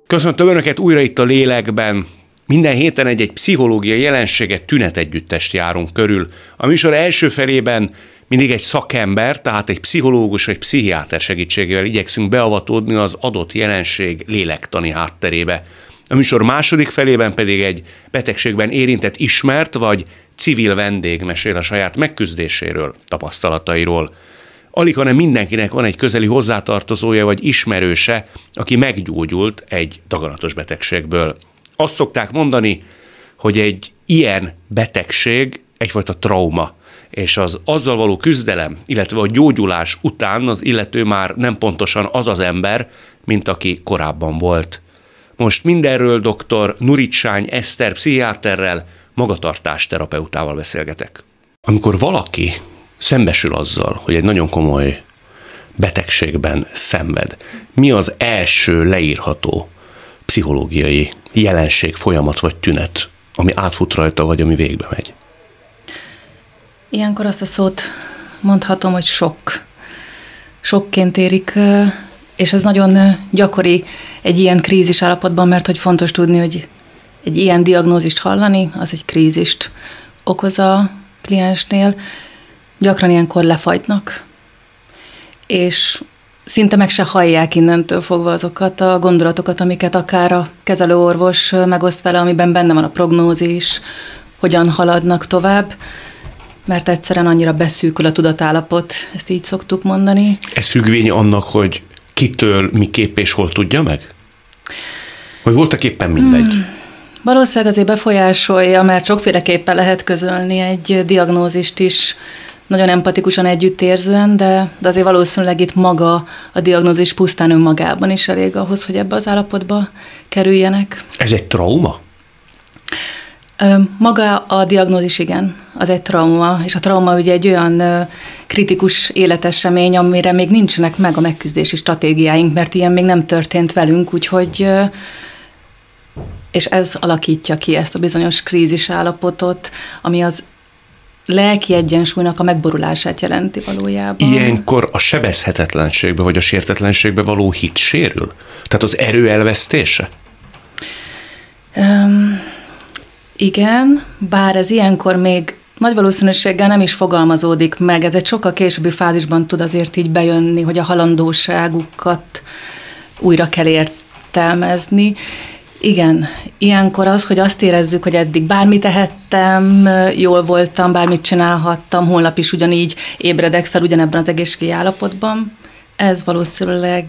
Köszöntöm Önöket újra itt a Lélekben. Minden héten egy pszichológiai jelenséget, tünetegyüttest járunk körül. A műsor első felében mindig egy szakember, tehát egy pszichológus vagy pszichiáter segítségével igyekszünk beavatódni az adott jelenség lélektani hátterébe. A műsor második felében pedig egy betegségben érintett ismert vagy civil vendég mesél a saját megküzdéséről, tapasztalatairól. Alig, hanem mindenkinek van egy közeli hozzátartozója vagy ismerőse, aki meggyógyult egy daganatos betegségből. Azt szokták mondani, hogy egy ilyen betegség egyfajta trauma, és az azzal való küzdelem, illetve a gyógyulás után az illető már nem pontosan az az ember, mint aki korábban volt. Most mindenről dr. Nuritsány Eszter pszichiáterrel, magatartásterapeutával beszélgetek. Amikor valaki szembesül azzal, hogy egy nagyon komoly betegségben szenved, mi az első leírható pszichológiai jelenség, folyamat vagy tünet, ami átfut rajta, vagy ami végbe megy? Ilyenkor azt a szót mondhatom, hogy sok. Sokként érik, és ez nagyon gyakori egy ilyen krízis állapotban, mert hogy fontos tudni, hogy egy ilyen diagnózist hallani, az egy krízist okoz a kliensnél. Gyakran ilyenkor lefagynak, és szinte meg se hallják innentől fogva azokat a gondolatokat, amiket akár a kezelőorvos megoszt vele, amiben benne van a prognózis, hogyan haladnak tovább, mert egyszerűen annyira beszűkül a tudatállapot, ezt így szoktuk mondani. Ez függvény annak, hogy kitől, miképp és hol tudja meg? Vagy voltak éppen mindegy? Valószínűleg azért befolyásolja, mert sokféleképpen lehet közölni egy diagnózist is, nagyon empatikusan együttérzően, de azért valószínűleg itt maga a diagnózis pusztán önmagában is elég ahhoz, hogy ebbe az állapotba kerüljenek. Ez egy trauma? Maga a diagnózis, igen, az egy trauma, és a trauma ugye egy olyan kritikus életesemény, amire még nincsenek meg a megküzdési stratégiáink, mert ilyen még nem történt velünk, úgyhogy és ez alakítja ki ezt a bizonyos krízis állapotot, ami az lelki egyensúlynak a megborulását jelenti valójában. Ilyenkor a sebezhetetlenségbe vagy a sértetlenségbe való hit sérül? Tehát az erő elvesztése? Igen, bár ez ilyenkor még nagy valószínűséggel nem is fogalmazódik meg. Ez egy sokkal későbbi fázisban tud azért így bejönni, hogy a halandóságukat újra kell értelmezni. Igen, ilyenkor az, hogy azt érezzük, hogy eddig bármit tehettem, jól voltam, bármit csinálhattam, holnap is ugyanígy ébredek fel ugyanebben az egészségi állapotban, ez valószínűleg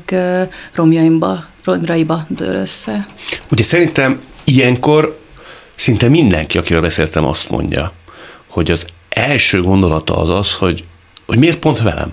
romjaiba dől össze. Ugye szerintem ilyenkor szinte mindenki, akivel beszéltem, azt mondja, hogy az első gondolata az, hogy miért pont velem?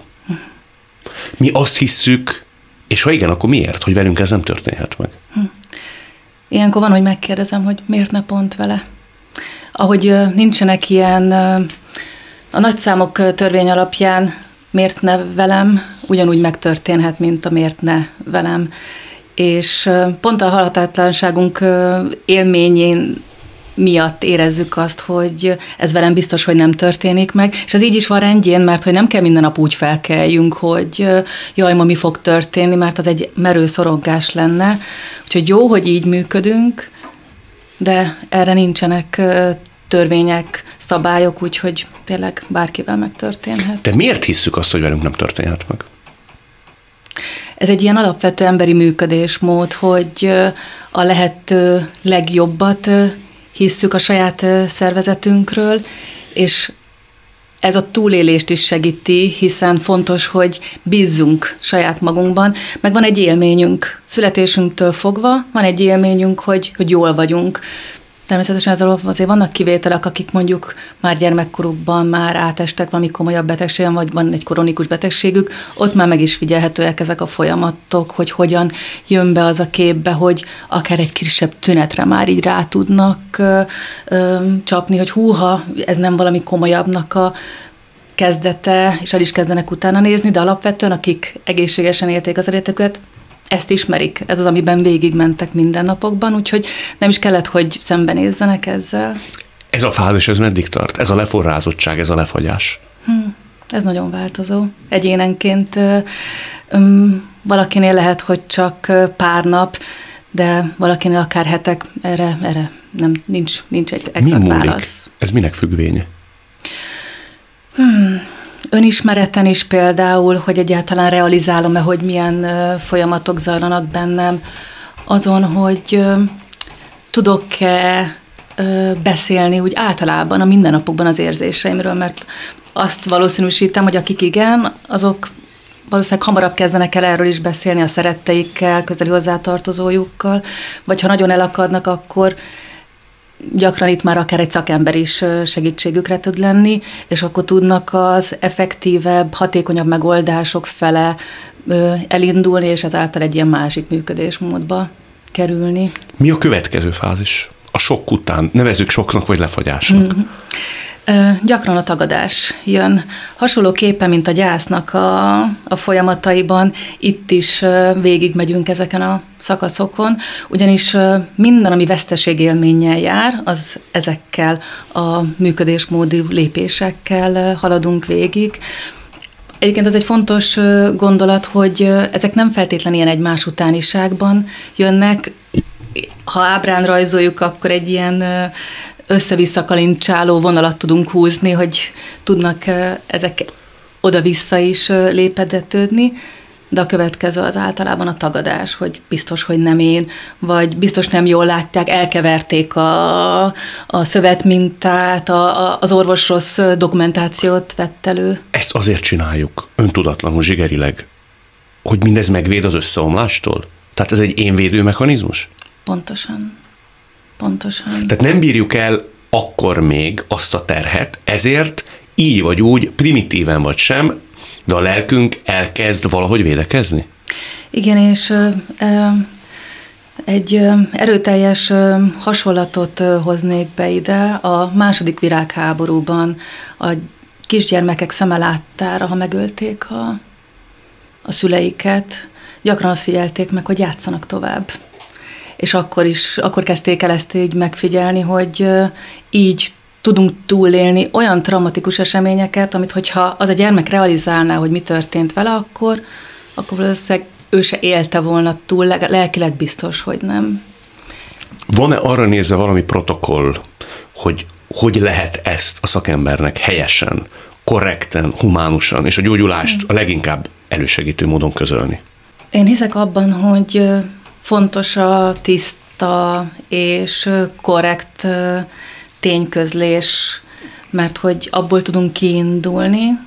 Mi azt hisszük, és ha igen, akkor miért, hogy velünk ez nem történhet meg? Ilyenkor van, hogy megkérdezem, hogy miért ne pont vele. Ahogy nincsenek ilyen a nagyszámok törvény alapján miért ne velem, ugyanúgy megtörténhet, mint a miért ne velem. És pont a halhatatlanságunk élményén miatt érezzük azt, hogy ez velem biztos, hogy nem történik meg, és ez így is van rendjén, mert hogy nem kell minden nap úgy felkeljünk, hogy jaj, ma mi fog történni, mert az egy merő szorongás lenne. Úgyhogy jó, hogy így működünk, de erre nincsenek törvények, szabályok, úgyhogy tényleg bárkivel megtörténhet. De miért hisszük azt, hogy velünk nem történhet meg? Ez egy ilyen alapvető emberi működésmód, hogy a lehető legjobbat hisszük a saját szervezetünkről, és ez a túlélést is segíti, hiszen fontos, hogy bízzunk saját magunkban, meg van egy élményünk, születésünktől fogva van egy élményünk, hogy jól vagyunk. Természetesen ezzel azért vannak kivételek, akik mondjuk már gyermekkorukban már átestek valami komolyabb betegségen, vagy van egy kronikus betegségük, ott már meg is figyelhetőek ezek a folyamatok, hogy hogyan jön be az a képbe, hogy akár egy kisebb tünetre már így rá tudnak csapni, hogy húha, ez nem valami komolyabbnak a kezdete, és el is kezdenek utána nézni, de alapvetően akik egészségesen élték az életüket, ezt ismerik, ez az, amiben végigmentek mindennapokban, úgyhogy nem is kellett, hogy szembenézzenek ezzel. Ez a fázis, ez meddig tart? Ez a leforrázottság, ez a lefagyás? Ez nagyon változó. Egyénenként valakinél lehet, hogy csak pár nap, de valakinél akár hetek, erre nincs egy exakt Mi múlik? válasz. Ez minek függvénye? Önismereten is például, hogy egyáltalán realizálom-e, hogy milyen folyamatok zajlanak bennem, azon, hogy tudok-e beszélni úgy általában a mindennapokban az érzéseimről, mert azt valószínűsítem, hogy akik igen, azok valószínűleg hamarabb kezdenek el erről is beszélni a szeretteikkel, közeli hozzátartozójukkal, vagy ha nagyon elakadnak, akkor gyakran itt már akár egy szakember is segítségükre tud lenni, és akkor tudnak az effektívebb, hatékonyabb megoldások fele elindulni, és ezáltal egy ilyen másik működésmódba kerülni. Mi a következő fázis? A sok után, nevezzük soknak vagy lefagyásnak. Gyakran a tagadás jön. Hasonlóképpen, mint a gyásznak a folyamataiban, itt is végigmegyünk ezeken a szakaszokon, ugyanis minden, ami veszteségélménnyel jár, az ezekkel a működésmódi lépésekkel haladunk végig. Egyébként ez egy fontos gondolat, hogy ezek nem feltétlenül ilyen egymás utániságban jönnek. Ha ábrán rajzoljuk, akkor egy ilyen össze-vissza kalincsáló vonalat tudunk húzni, hogy tudnak ezek oda-vissza is lépedetődni, de a következő az általában a tagadás, hogy biztos, hogy nem én, vagy biztos nem jól látják, elkeverték a szövetmintát, az orvos rossz dokumentációt vett elő. Ezt azért csináljuk, öntudatlanul, zsigerileg, hogy mindez megvéd az összeomlástól? Tehát ez egy énvédő mechanizmus? Pontosan. Tehát nem bírjuk el akkor még azt a terhet, ezért így vagy úgy, primitíven vagy sem, de a lelkünk elkezd valahogy védekezni? Igen, és egy erőteljes hasonlatot hoznék be ide. A második világháborúban a kisgyermekek szeme láttára, ha megölték a szüleiket, gyakran azt figyelték meg, hogy játszanak tovább. És akkor kezdték el ezt így megfigyelni, hogy így tudunk túlélni olyan traumatikus eseményeket, amit hogyha az a gyermek realizálná, hogy mi történt vele, akkor valószínűleg ő se élte volna túl, lelkileg biztos, hogy nem. Van-e arra nézve valami protokoll, hogy lehet ezt a szakembernek helyesen, korrekten, humánusan, és a gyógyulást a leginkább elősegítő módon közölni? Én hiszek abban, hogy fontos a tiszta és korrekt tényközlés, mert hogy abból tudunk kiindulni.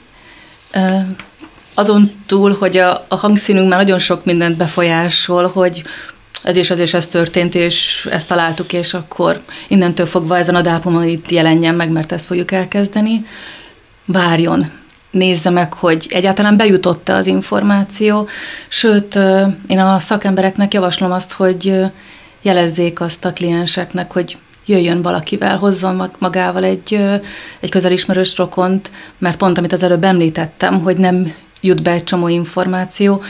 Azon túl, hogy a hangszínünk már nagyon sok mindent befolyásol, hogy ez és ez történt, és ezt találtuk, és akkor innentől fogva ezen a dátumon itt jelenjen meg, mert ezt fogjuk elkezdeni. Várjon, nézze meg, hogy egyáltalán bejutott-e az információ, sőt, én a szakembereknek javaslom azt, hogy jelezzék azt a klienseknek, hogy jöjjön valakivel, hozzon magával egy közelismerős rokont, mert pont, amit az előbb említettem, hogy nem jut be egy csomó információ,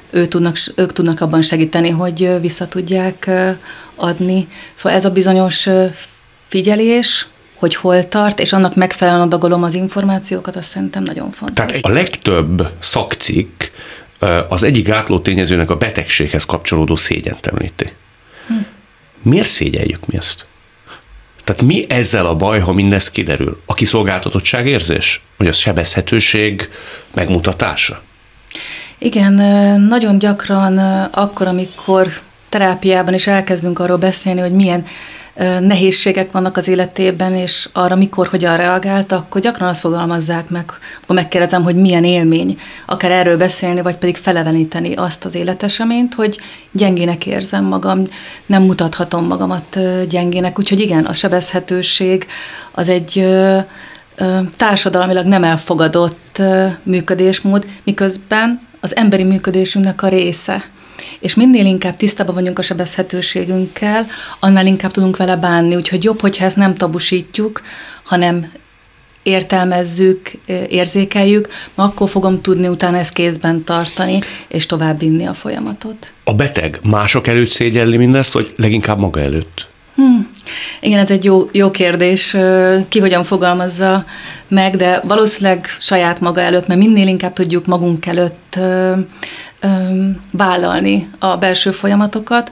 ők tudnak abban segíteni, hogy vissza tudják adni. Szóval ez a bizonyos figyelés, hogy hol tart, és annak megfelelően adagolom az információkat, azt szerintem nagyon fontos. Tehát a legtöbb szakcikk az egyik gátló tényezőnek a betegséghez kapcsolódó szégyent említi. Miért szégyeljük mi ezt? Tehát mi ezzel a baj, ha mindez kiderül? A kiszolgáltatottságérzés? Vagy a sebezhetőség megmutatása? Igen, nagyon gyakran akkor, amikor terápiában is elkezdünk arról beszélni, hogy milyen nehézségek vannak az életében, és arra mikor, hogyan reagált, akkor gyakran azt fogalmazzák meg, akkor megkérdezem, hogy milyen élmény, akár erről beszélni, vagy pedig feleveníteni azt az életeseményt, hogy gyengének érzem magam, nem mutathatom magamat gyengének, úgyhogy igen, a sebezhetőség az egy társadalmilag nem elfogadott működésmód, miközben az emberi működésünknek a része. És minél inkább tisztában vagyunk a sebezhetőségünkkel, annál inkább tudunk vele bánni, úgyhogy jobb, hogyha ezt nem tabusítjuk, hanem értelmezzük, érzékeljük, akkor fogom tudni utána ezt kézben tartani, és tovább vinni a folyamatot. A beteg mások előtt szégyelli mindezt, vagy leginkább maga előtt? Igen, ez egy jó kérdés, ki hogyan fogalmazza meg, de valószínűleg saját maga előtt, mert minél inkább tudjuk magunk előtt vállalni a belső folyamatokat,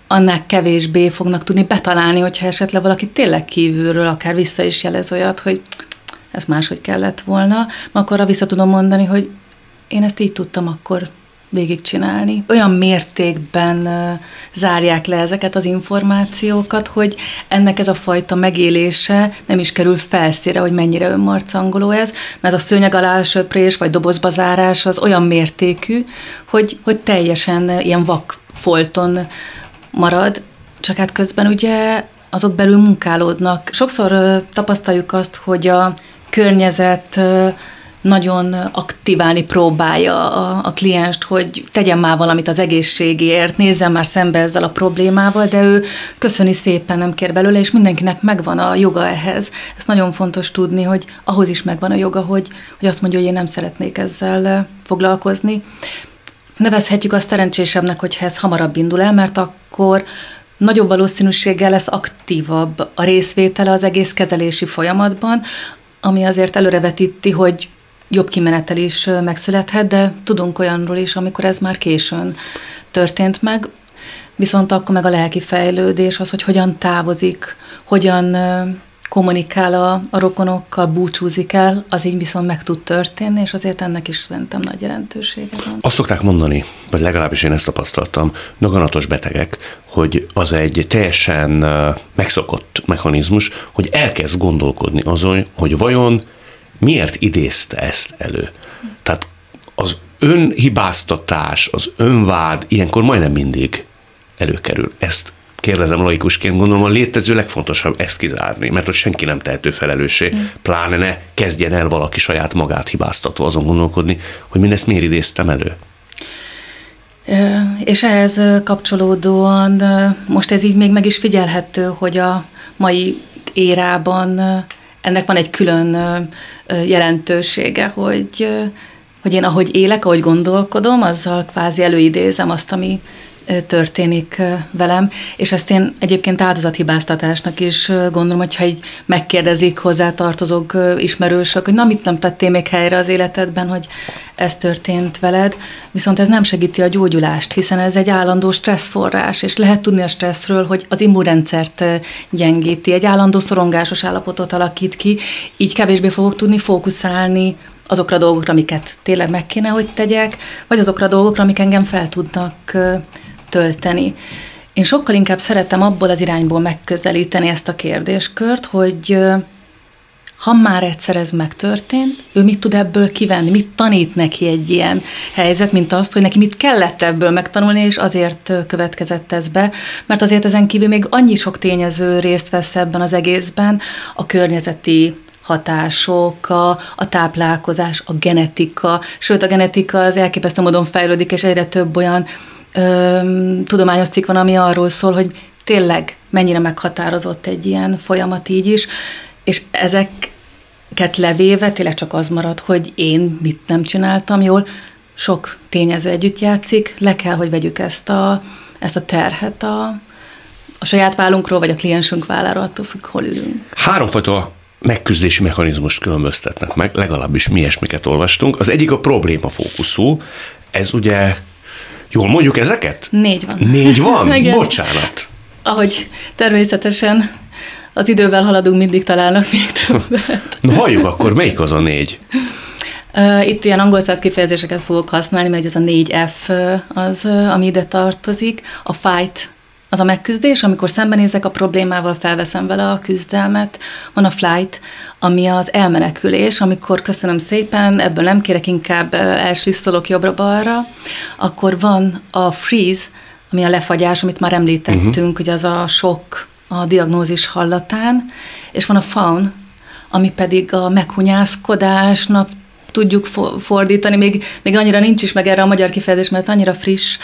annál kevésbé fognak tudni betalálni, hogyha esetleg valaki tényleg kívülről akár vissza is jelez olyat, hogy ez máshogy kellett volna, akkor vissza tudom mondani, hogy én ezt így tudtam akkor végigcsinálni. Olyan mértékben zárják le ezeket az információkat, hogy ennek ez a fajta megélése nem is kerül felszínre, hogy mennyire önmarcangoló ez, mert a szőnyeg alá söprés vagy dobozba zárás az olyan mértékű, hogy teljesen ilyen vakfolton marad, csak hát közben ugye azok belül munkálódnak. Sokszor tapasztaljuk azt, hogy a környezet nagyon aktiválni próbálja a klienst, hogy tegyen már valamit az egészségért, nézzen már szembe ezzel a problémával, de ő köszöni szépen, nem kér belőle, és mindenkinek megvan a joga ehhez. Ezt nagyon fontos tudni, hogy ahhoz is megvan a joga, hogy azt mondja, hogy én nem szeretnék ezzel foglalkozni. Nevezhetjük azt szerencsésebbnek, hogyha ez hamarabb indul el, mert akkor nagyobb valószínűséggel lesz aktívabb a részvétele az egész kezelési folyamatban, ami azért előrevetíti, hogy jobb kimenetel is megszülethet, de tudunk olyanról is, amikor ez már későn történt meg, viszont akkor meg a lelki fejlődés, az, hogy hogyan távozik, hogyan kommunikál a rokonokkal, búcsúzik el, az így viszont meg tud történni, és azért ennek is szerintem nagy jelentősége van. Azt szokták mondani, vagy legalábbis én ezt tapasztaltam, daganatos betegek, hogy az egy teljesen megszokott mechanizmus, hogy elkezd gondolkodni azon, hogy vajon miért idézte ezt elő. Tehát az önhibáztatás, az önvád ilyenkor majdnem mindig előkerül. Ezt kérdezem laikusként, gondolom a létező legfontosabb ezt kizárni, mert ott senki nem tehető felelőssé, pláne ne kezdjen el valaki saját magát hibáztatva azon gondolkodni, hogy mindezt miért idéztem elő. És ehhez kapcsolódóan most ez így még meg is figyelhető, hogy a mai érában ennek van egy külön jelentősége, hogy én ahogy élek, ahogy gondolkodom, azzal kvázi előidézem azt, ami történik velem, és ezt én egyébként áldozathibáztatásnak is gondolom, hogyha így megkérdezik hozzátartozók, ismerősök, hogy na, mit nem tettél még helyre az életedben, hogy ez történt veled, viszont ez nem segíti a gyógyulást, hiszen ez egy állandó stresszforrás, és lehet tudni a stresszről, hogy az immunrendszert gyengíti, egy állandó szorongásos állapotot alakít ki, így kevésbé fogok tudni fókuszálni azokra a dolgokra, amiket tényleg meg kéne, hogy tegyek, vagy azokra a dolgokra, amik engem fel tudnak tölteni. Én sokkal inkább szeretem abból az irányból megközelíteni ezt a kérdéskört, hogy ha már egyszer ez megtörtént, ő mit tud ebből kivenni, mit tanít neki egy ilyen helyzet, mint azt, hogy neki mit kellett ebből megtanulni, és azért következett ez be, mert azért ezen kívül még annyi sok tényező részt vesz ebben az egészben, a környezeti hatások, a táplálkozás, a genetika, sőt a genetika az elképesztő módon fejlődik, és egyre több olyan tudományos cikk van, ami arról szól, hogy tényleg mennyire meghatározott egy ilyen folyamat így is, és ezeket levéve tényleg csak az marad, hogy én mit nem csináltam jól, sok tényező együtt játszik, le kell, hogy vegyük ezt a terhet a saját vállunkról, vagy a kliensünk válláról, attól függ, hol ülünk. Háromfajta megküzdési mechanizmust különböztetnek meg, legalábbis mi ilyesmiket olvastunk. Az egyik a problémafókuszú, ez ugye, jól mondjuk ezeket? 4 van. 4 van? Bocsánat. Ahogy természetesen az idővel haladunk, mindig találnak még többet. Na halljuk akkor, melyik az a 4? Itt ilyen angol száz kifejezéseket fogok használni, mert ez a 4F az, ami ide tartozik. A fight az a megküzdés, amikor szembenézek a problémával, felveszem vele a küzdelmet. Van a flight, ami az elmenekülés, amikor köszönöm szépen, ebből nem kérek, inkább elslisszolok jobbra-balra. Akkor van a freeze, ami a lefagyás, amit már említettünk, hogy az a sok a diagnózis hallatán, és van a fawn, ami pedig a meghunyászkodásnak tudjuk fordítani, még annyira nincs is meg erre a magyar kifejezés, mert annyira friss,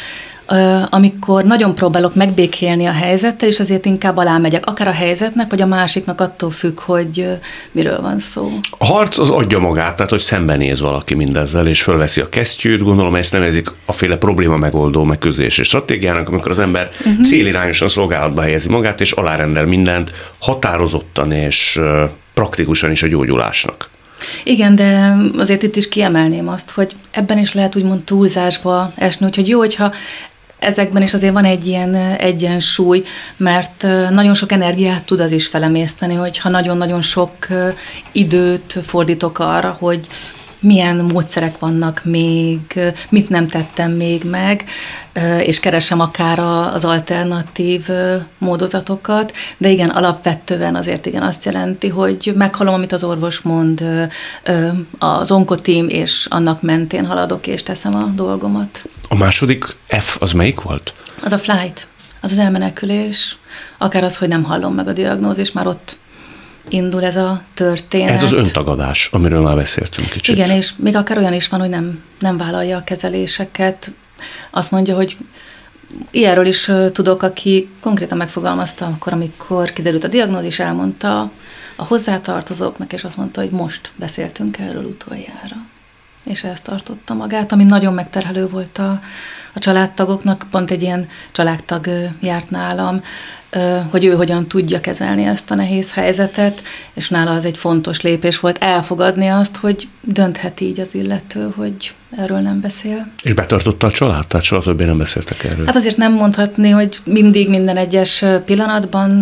amikor nagyon próbálok megbékélni a helyzettel, és azért inkább alámegyek, akár a helyzetnek, vagy a másiknak, attól függ, hogy miről van szó. A harc az adja magát, tehát hogy szembenéz valaki mindezzel, és fölveszi a kesztyűt, gondolom ezt nevezik aféle probléma megoldó megküzdési stratégiának, amikor az ember célirányosan szolgálatba helyezi magát, és alárendel mindent határozottan és praktikusan is a gyógyulásnak. Igen, de azért itt is kiemelném azt, hogy ebben is lehet úgymond túlzásba esni, úgyhogy jó, hogyha ezekben is azért van egy ilyen egyensúly, mert nagyon sok energiát tud az is felemészteni, hogyha nagyon-nagyon sok időt fordítok arra, hogy milyen módszerek vannak még, mit nem tettem még meg, és keresem akár az alternatív módozatokat, de igen, alapvetően azért igen azt jelenti, hogy meghallom, amit az orvos mond, az onkotím, és annak mentén haladok, és teszem a dolgomat. A második F az melyik volt? Az a flight, az elmenekülés, akár az, hogy nem hallom meg a diagnózis, már ott indul ez a történet. Ez az öntagadás, amiről már beszéltünk kicsit. Igen, és még akár olyan is van, hogy nem vállalja a kezeléseket. Azt mondja, hogy ilyenről is tudok, aki konkrétan megfogalmazta akkor, amikor kiderült a diagnózis, elmondta a hozzátartozóknak, és azt mondta, hogy most beszéltünk erről utoljára. És ezt tartotta magát, ami nagyon megterhelő volt a családtagoknak. Pont egy ilyen családtag járt nálam, hogy ő hogyan tudja kezelni ezt a nehéz helyzetet, és nála az egy fontos lépés volt elfogadni azt, hogy dönthet így az illető, hogy erről nem beszél. És betartotta a család? Tehát soha többé nem beszéltek erről? Hát azért nem mondhatni, hogy mindig minden egyes pillanatban,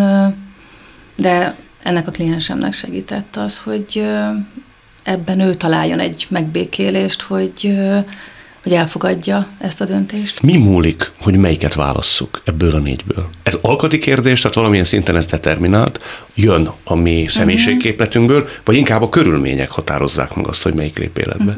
de ennek a kliensemnek segített az, hogy ebben ő találjon egy megbékélést, hogy elfogadja ezt a döntést. Mi múlik, hogy melyiket válasszuk ebből a négyből? Ez alkati kérdés, tehát valamilyen szinten ez determinált, jön a mi személyiségképletünkből, vagy inkább a körülmények határozzák meg azt, hogy melyik lép életbe?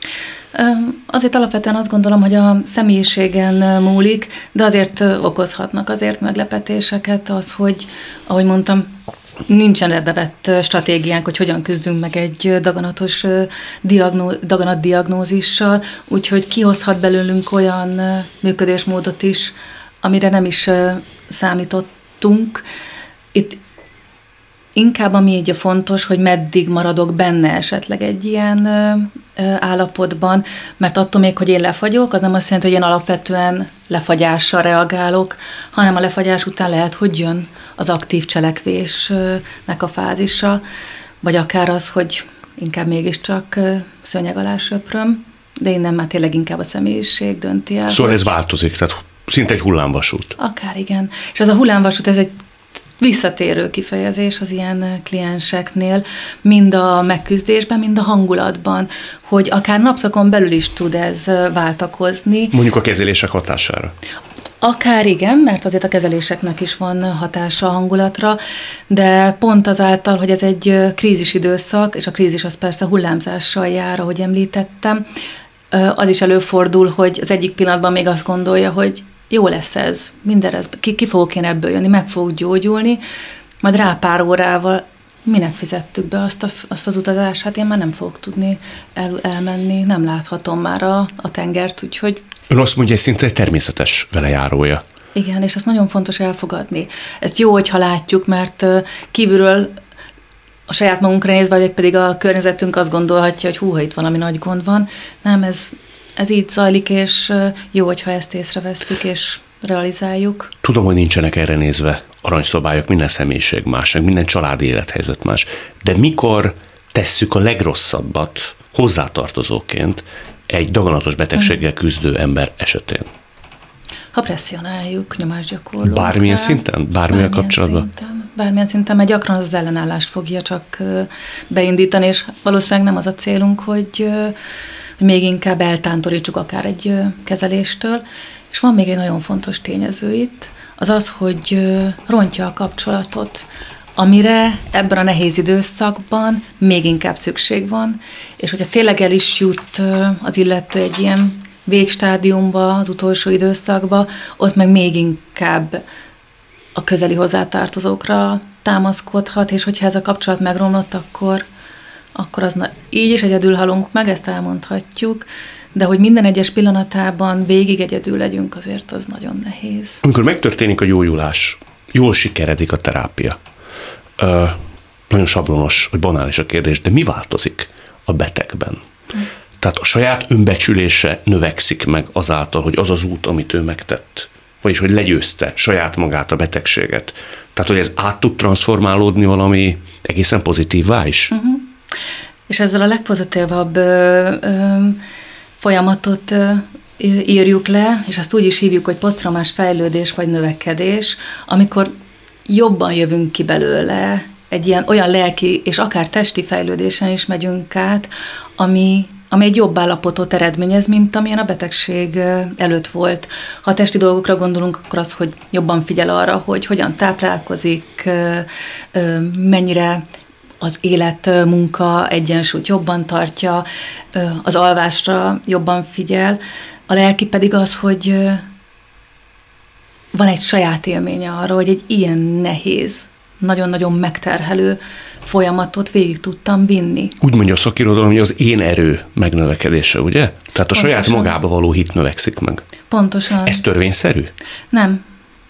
Azért alapvetően azt gondolom, hogy a személyiségen múlik, de azért okozhatnak azért meglepetéseket az, hogy, ahogy mondtam, nincsen ebbe vett stratégiánk, hogy hogyan küzdünk meg egy daganatos daganatdiagnózissal, úgyhogy kihozhat belőlünk olyan működésmódot is, amire nem is számítottunk. Itt inkább ami így a fontos, hogy meddig maradok benne esetleg egy ilyen állapotban, mert attól még, hogy én lefagyok, az nem azt jelenti, hogy én alapvetően lefagyással reagálok, hanem a lefagyás után lehet, hogy jön az aktív cselekvésnek a fázisa, vagy akár az, hogy inkább mégiscsak szőnyeg alá söpröm, de innen már tényleg inkább a személyiség dönti el. Szóval ez változik, tehát szinte egy hullámvasút. Akár igen. És az a hullámvasút, ez egy visszatérő kifejezés az ilyen klienseknél, mind a megküzdésben, mind a hangulatban, hogy akár napszakon belül is tud ez váltakozni. Mondjuk a kezelések hatására. Akár igen, mert azért a kezeléseknek is van hatása a hangulatra, de pont azáltal, hogy ez egy krízisidőszak, és a krízis az persze hullámzással jár, ahogy említettem, az is előfordul, hogy az egyik pillanatban még azt gondolja, hogy jó lesz ez, minden ez, ki fogok én ebből jönni, meg fogok gyógyulni, majd rá pár órával minek fizettük be azt az utazást, hát én már nem fogok tudni elmenni, nem láthatom már a tengert, úgyhogy... Ön azt mondja, hogy szinte egy természetes velejárója. Igen, és azt nagyon fontos elfogadni. Ezt jó, hogyha látjuk, mert kívülről a saját magunkra nézve, vagy pedig a környezetünk azt gondolhatja, hogy húha, itt valami nagy gond van. Nem, ez így zajlik, és jó, hogyha ezt észrevesszük, és realizáljuk. Tudom, hogy nincsenek erre nézve aranyszabályok, minden személyiség más, minden családi élethelyzet más, de mikor tesszük a legrosszabbat hozzátartozóként egy daganatos betegséggel küzdő ember esetén? Ha presszionáljuk, nyomásgyakorlók. Bármilyen szinten? Bármilyen kapcsolatban? Bármilyen szinten, mert gyakran az ellenállást fogja csak beindítani, és valószínűleg nem az a célunk, hogy még inkább eltántorítsuk akár egy kezeléstől. És van még egy nagyon fontos tényező itt, az az, hogy rontja a kapcsolatot, amire ebben a nehéz időszakban még inkább szükség van, és hogyha tényleg el is jut az illető egy ilyen végstádiumba, az utolsó időszakba, ott meg még inkább a közeli hozzátartozókra támaszkodhat, és hogyha ez a kapcsolat megromlott, akkor az így is egyedül halunk meg, ezt elmondhatjuk, de hogy minden egyes pillanatában végig egyedül legyünk, azért az nagyon nehéz. Amikor megtörténik a gyógyulás, jól sikeredik a terápia, nagyon sablonos, vagy banális a kérdés, de mi változik a betegben? Tehát a saját önbecsülése növekszik meg azáltal, hogy az az út, amit ő megtett, vagyis hogy legyőzte saját magát, a betegséget. Tehát, hogy ez át tud transformálódni valami egészen pozitívvá is? És ezzel a legpozitívabb folyamatot írjuk le, és azt úgy is hívjuk, hogy posztraumás fejlődés vagy növekedés, amikor jobban jövünk ki belőle, egy ilyen olyan lelki és akár testi fejlődésen is megyünk át, ami egy jobb állapotot eredményez, mint amilyen a betegség előtt volt. Ha a testi dolgokra gondolunk, akkor az, hogy jobban figyel arra, hogy hogyan táplálkozik, mennyire az élet-munka egyensúlyt jobban tartja, az alvásra jobban figyel. A lelki pedig az, hogy van egy saját élménye arra, hogy egy ilyen nehéz, nagyon-nagyon megterhelő folyamatot végig tudtam vinni. Úgy mondja a szakirodalom, hogy az én erő megnövekedése, ugye? Tehát a Pontosan. Saját magába való hit növekszik meg. Pontosan. Ez törvényszerű? Nem.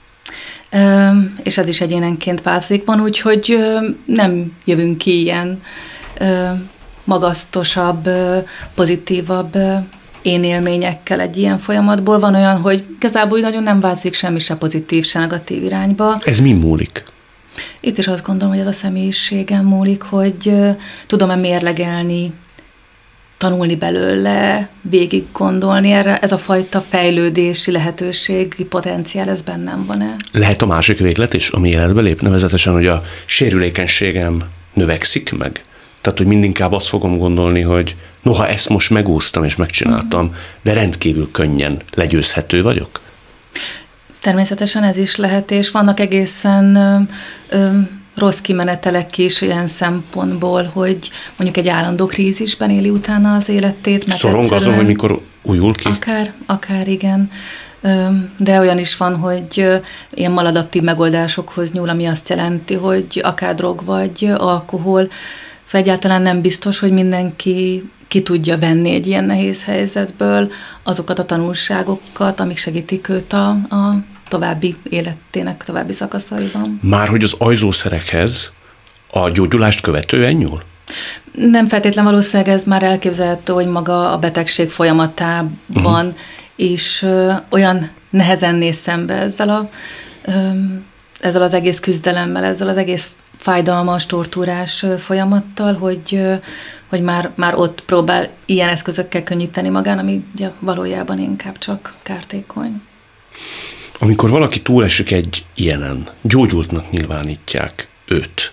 És ez is egyénenként változik. Van úgy, hogy nem jövünk ki ilyen magasztosabb, pozitívabb én élményekkel egy ilyen folyamatból. Van olyan, hogy igazából nagyon nem változik semmi se pozitív, se negatív irányba. Ez mi múlik? Itt is azt gondolom, hogy ez a személyiségem múlik, hogy tudom-e mérlegelni, tanulni belőle, végig gondolni erre, ez a fajta fejlődési lehetőségi potenciál, ez bennem van-e? Lehet a másik véglet is, ami életbe lép, nevezetesen, hogy a sérülékenységem növekszik meg? Tehát, hogy mindinkább azt fogom gondolni, hogy noha ezt most megúsztam és megcsináltam, de rendkívül könnyen legyőzhető vagyok? Természetesen ez is lehet, és vannak egészen rossz kimenetelek is olyan szempontból, hogy mondjuk egy állandó krízisben éli utána az életét. Szorong azon, hogy mikor újul ki? Akár igen. De olyan is van, hogy ilyen maladaptív megoldásokhoz nyúl, ami azt jelenti, hogy akár drog vagy alkohol. Szóval egyáltalán nem biztos, hogy mindenki ki tudja venni egy ilyen nehéz helyzetből azokat a tanulságokat, amik segítik őt a további életének további szakaszaiban. Már hogy az ajzószerekhez a gyógyulást követően nyúl? Nem feltétlen, valószínűleg ez már elképzelhető, hogy maga a betegség folyamatában is olyan nehezen néz szembe ezzel az egész küzdelemmel, ezzel az egész fájdalmas, tortúrás folyamattal, hogy már ott próbál ilyen eszközökkel könnyíteni magán, ami ugye valójában inkább csak kártékony. Amikor valaki túlesik egy ilyenen, gyógyultnak nyilvánítják őt,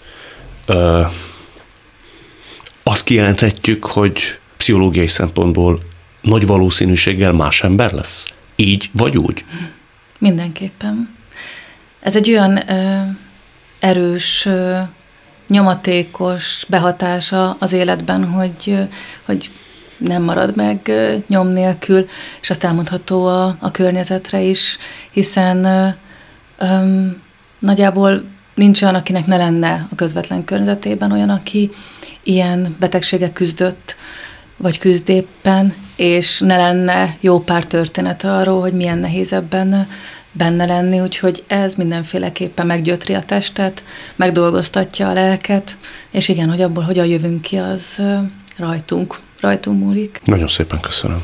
azt kijelenthetjük, hogy pszichológiai szempontból nagy valószínűséggel más ember lesz? Így vagy úgy? Mindenképpen. Ez egy olyan erős, nyomatékos behatása az életben, hogy nem marad meg nyom nélkül, és azt elmondható a környezetre is, hiszen nagyjából nincs olyan, akinek ne lenne a közvetlen környezetében olyan, aki ilyen betegséggel küzdött, vagy küzd éppen, és ne lenne jó pár történet arról, hogy milyen nehéz ebben benne lenni, úgyhogy ez mindenféleképpen meggyötri a testet, megdolgoztatja a lelket, és igen, hogy abból hogyan jövünk ki, az rajtunk múlik. Nagyon szépen köszönöm.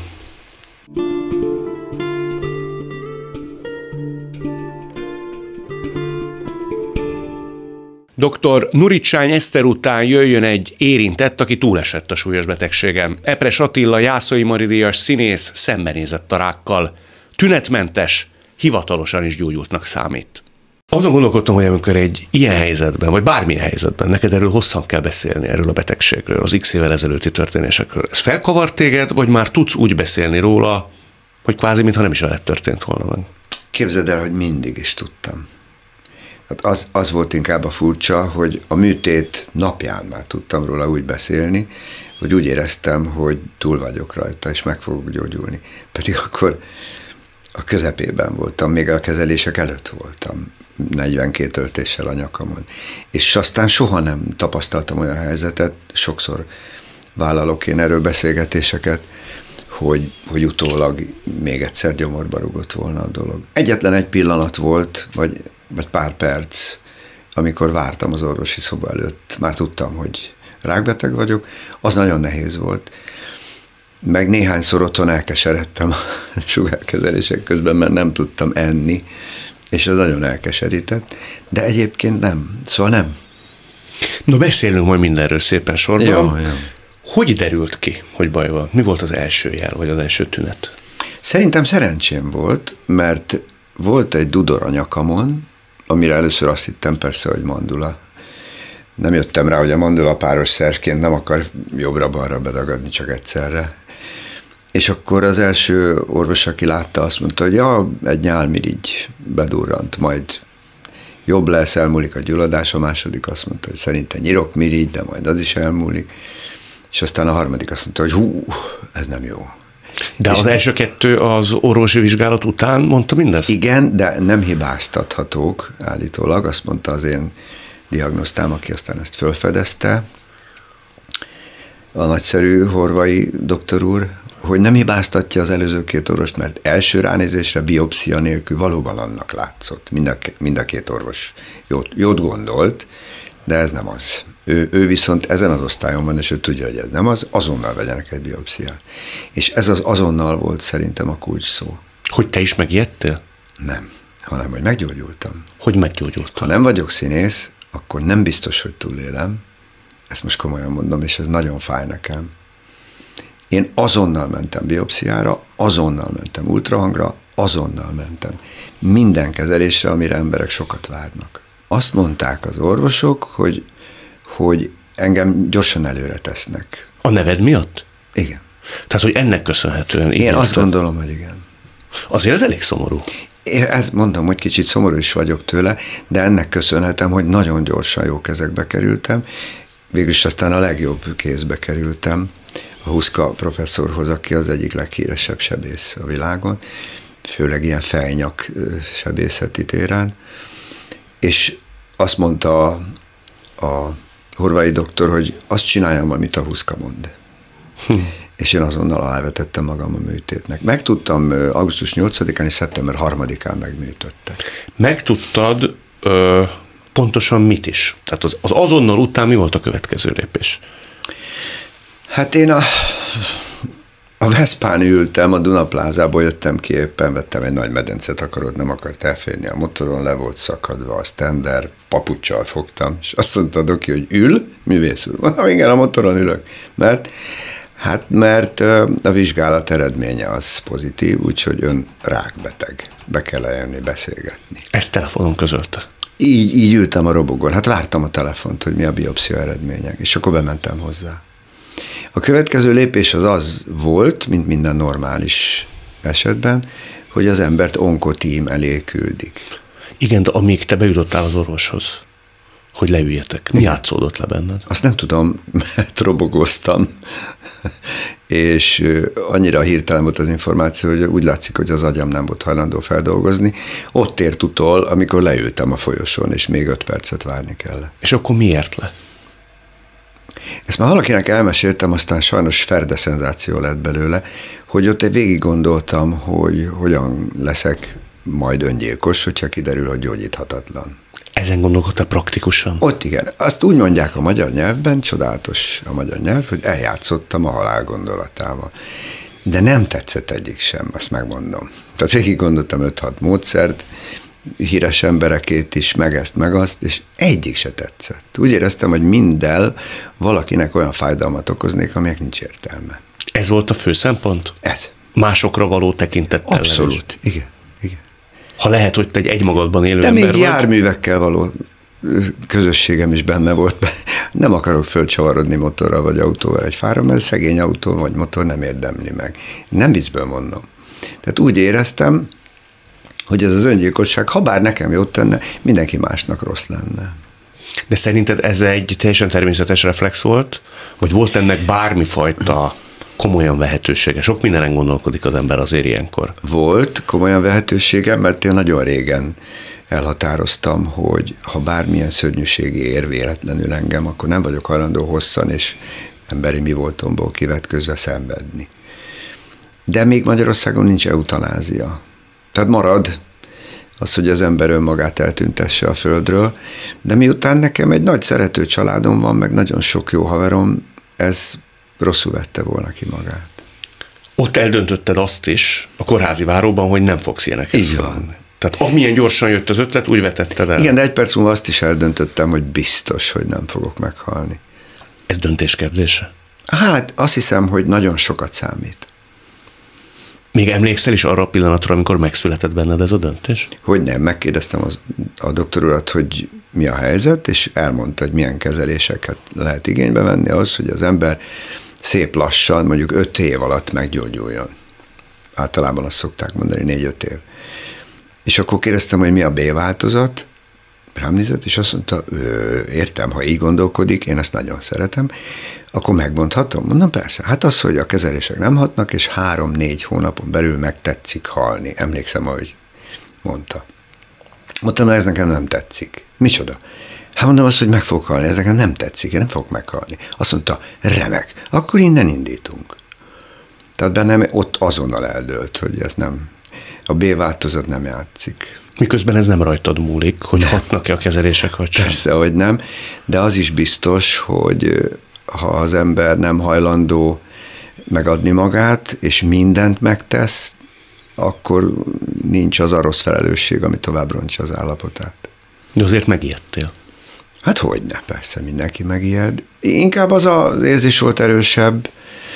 Dr. Nuritsány Eszter után jöjjön egy érintett, aki túlesett a súlyos betegségen. Epres Attila, Jászai Mari-díjas színész szembenézett a rákkal. Tünetmentes, hivatalosan is gyógyultnak számít. Azon gondolkodtam, hogy amikor egy ilyen helyzetben, vagy bármilyen helyzetben, neked erről hosszan kell beszélni, erről a betegségről, az x évvel ezelőtti történésekről. Ez felkavart téged, vagy már tudsz úgy beszélni róla, hogy kvázi, mintha nem is veled történt volna meg? Képzeld el, hogy mindig is tudtam. Hát az volt inkább a furcsa, hogy a műtét napján már tudtam róla úgy beszélni, hogy úgy éreztem, hogy túl vagyok rajta, és meg fogok gyógyulni. Pedig akkor a közepében voltam, még a kezelések előtt voltam, 42 töltéssel a nyakamon. És aztán soha nem tapasztaltam olyan helyzetet, sokszor vállalok én erről beszélgetéseket, hogy utólag még egyszer gyomorba rúgott volna a dolog. Egyetlen egy pillanat volt, vagy pár perc, amikor vártam az orvosi szoba előtt, már tudtam, hogy rákbeteg vagyok, az nagyon nehéz volt. Meg néhányszor otthon elkeseredtem a sugárkezelések közben, mert nem tudtam enni, és ez nagyon elkeserített, de egyébként nem, szóval nem. No, beszélünk majd mindenről szépen sorban. Jó. Hogy derült ki, hogy baj van? Mi volt az első jel, vagy az első tünet? Szerintem szerencsém volt, mert volt egy dudor a nyakamon, amire először azt hittem persze, hogy mandula. Nem jöttem rá, hogy a mandula páros szervként nem akar jobbra-balra bedagadni csak egyszerre. És akkor az első orvos, aki látta, azt mondta, hogy ja, egy nyálmirigy bedurrant, majd jobb lesz, elmúlik a gyulladás. A második azt mondta, hogy szerintem nyirokmirigy, de majd az is elmúlik. És aztán a harmadik azt mondta, hogy hú, ez nem jó. De és az első kettő az orvosi vizsgálat után mondta mindezt? Igen, de nem hibáztathatók állítólag, azt mondta az én diagnosztám, aki aztán ezt felfedezte, a nagyszerű horvai doktor úr, hogy nem hibáztatja az előző két orvost, mert első ránézésre biopszia nélkül valóban annak látszott. Mind a két orvos jót gondolt, de ez nem az. Ő viszont ezen az osztályon van, és ő tudja, hogy ez nem az, azonnal vegyenek egy biopsziát. És ez az azonnal volt szerintem a kulcs szó. Hogy te is megijedtél? Nem, hanem hogy meggyógyultam. Hogy meggyógyultam? Ha nem vagyok színész, akkor nem biztos, hogy túlélem. Ezt most komolyan mondom, és ez nagyon fáj nekem. Én azonnal mentem biopsziára, azonnal mentem ultrahangra, azonnal mentem minden kezelésre, amire emberek sokat várnak. Azt mondták az orvosok, hogy engem gyorsan előre tesznek. A neved miatt? Igen. Tehát, hogy ennek köszönhetően. Én azt gondolom, hogy igen. Azért ez elég szomorú. Én ezt mondom, hogy kicsit szomorú is vagyok tőle, de ennek köszönhetem, hogy nagyon gyorsan jó kezekbe kerültem. Végülis aztán a legjobb kézbe kerültem a Huszka professzorhoz, aki az egyik leghíresebb sebész a világon, főleg ilyen fejnyak sebészeti téren. És azt mondta a horvai doktor, hogy azt csináljam, amit a Huszka mond. És én azonnal alávetettem magam a műtétnek. Megtudtam augusztus 8-án és szeptember 3-án megműtöttek. Megtudtad pontosan mit is? Tehát az azonnal után mi volt a következő lépés? Hát én a Veszpán ültem, a Dunaplázából jöttem ki, éppen vettem egy nagy medencetakarót, nem akart elférni a motoron, le volt szakadva a sztender, papuccsal fogtam, és azt mondta a doki, hogy ül, művész úr. Mondom, igen, a motoron ülök, mert a vizsgálat eredménye az pozitív, úgyhogy ön rákbeteg, be kell eljönni, beszélgetni. Ezt telefonon közölte? Így ültem a robogón, hát vártam a telefont, hogy mi a biopszia eredménye, és akkor bementem hozzá. A következő lépés az volt, mint minden normális esetben, hogy az embert onkotím elé küldik. Igen, de amíg te bejutottál az orvoshoz, hogy leüljetek, mi játszódott le benned? Azt nem tudom, mert robogoztam, és annyira hirtelen volt az információ, hogy úgy látszik, hogy az agyam nem volt hajlandó feldolgozni. Ott ért utol, amikor leültem a folyosón, és még 5 percet várni kellett. És akkor miért le? Ezt már valakinek elmeséltem, aztán sajnos ferde szenzáció lett belőle, hogy ott végig gondoltam, hogy hogyan leszek majd öngyilkos, hogyha kiderül, hogy gyógyíthatatlan. Ezen gondolkodtál praktikusan? Ott igen. Azt úgy mondják a magyar nyelvben, csodálatos a magyar nyelv, hogy eljátszottam a halál gondolatával. De nem tetszett egyik sem, azt megmondom. Tehát végig gondoltam 5-6 módszert, híres emberekét is, meg ezt, meg azt, és egyik se tetszett. Úgy éreztem, hogy minddel valakinek olyan fájdalmat okoznék, aminek nincs értelme. Ez volt a fő szempont? Ez. Másokra való tekintettel. Abszolút, igen. Ha lehet, hogy te egy egymagadban élő de ember még vagy. Járművekkel való közösségem is benne volt. Nem akarok fölcsavarodni motorral vagy autóval egy fára, mert szegény autó vagy motor nem érdemli meg. Nem viccből mondom. Tehát úgy éreztem, hogy ez az öngyilkosság, ha bár nekem jót tenne, mindenki másnak rossz lenne. De szerinted ez egy teljesen természetes reflex volt? Vagy volt ennek bármifajta komolyan vehetősége? Sok mindenen gondolkodik az ember azért ilyenkor. Volt komolyan vehetősége, mert én nagyon régen elhatároztam, hogy ha bármilyen szörnyűségi ér véletlenül engem, akkor nem vagyok hajlandó hosszan és emberi mi voltomból kivetközve szenvedni. De még Magyarországon nincs eutanázia. Tehát marad az, hogy az ember önmagát eltüntesse a földről, de miután nekem egy nagy szerető családom van, meg nagyon sok jó haverom, ez rosszul vette volna ki magát. Ott eldöntötted azt is a kórházi váróban, hogy nem fogsz ilyenekhez Így van. szólni. Tehát amilyen gyorsan jött az ötlet, úgy vetetted el. Igen, de 1 perc múlva azt is eldöntöttem, hogy biztos, hogy nem fogok meghalni. Ez döntés kérdése? Hát azt hiszem, hogy nagyon sokat számít. Még emlékszel is arra a pillanatra, amikor megszületett benned ez a döntés? Hogy nem, megkérdeztem a doktor urat, hogy mi a helyzet, és elmondta, hogy milyen kezeléseket lehet igénybe venni az, hogy az ember szép lassan, mondjuk 5 év alatt meggyógyuljon. Általában azt szokták mondani, 4-5 év. És akkor kérdeztem, hogy mi a B változat, rám nézett, és azt mondta, értem, ha így gondolkodik, én ezt nagyon szeretem, akkor megmondhatom? Mondom, persze. Hát az, hogy a kezelések nem hatnak, és 3-4 hónapon belül megtetszik halni. Emlékszem, ahogy mondta. Mondtam, ez nekem nem tetszik. Micsoda? Hát mondom azt, hogy meg fog halni, ez nekem nem tetszik, én nem fog meghalni. Azt mondta, remek, akkor innen indítunk. Tehát bennem ott azonnal eldőlt, hogy ez nem, a B változat nem játszik. Miközben ez nem rajtad múlik, hogy hatnak-e a kezelések, vagy sem? Persze, hogy nem, de az is biztos, hogy ha az ember nem hajlandó megadni magát, és mindent megtesz, akkor nincs az a rossz felelősség, ami tovább rontja az állapotát. De azért megijedtél. Hát hogyne, persze, mindenki megijed. Inkább az az érzés volt erősebb,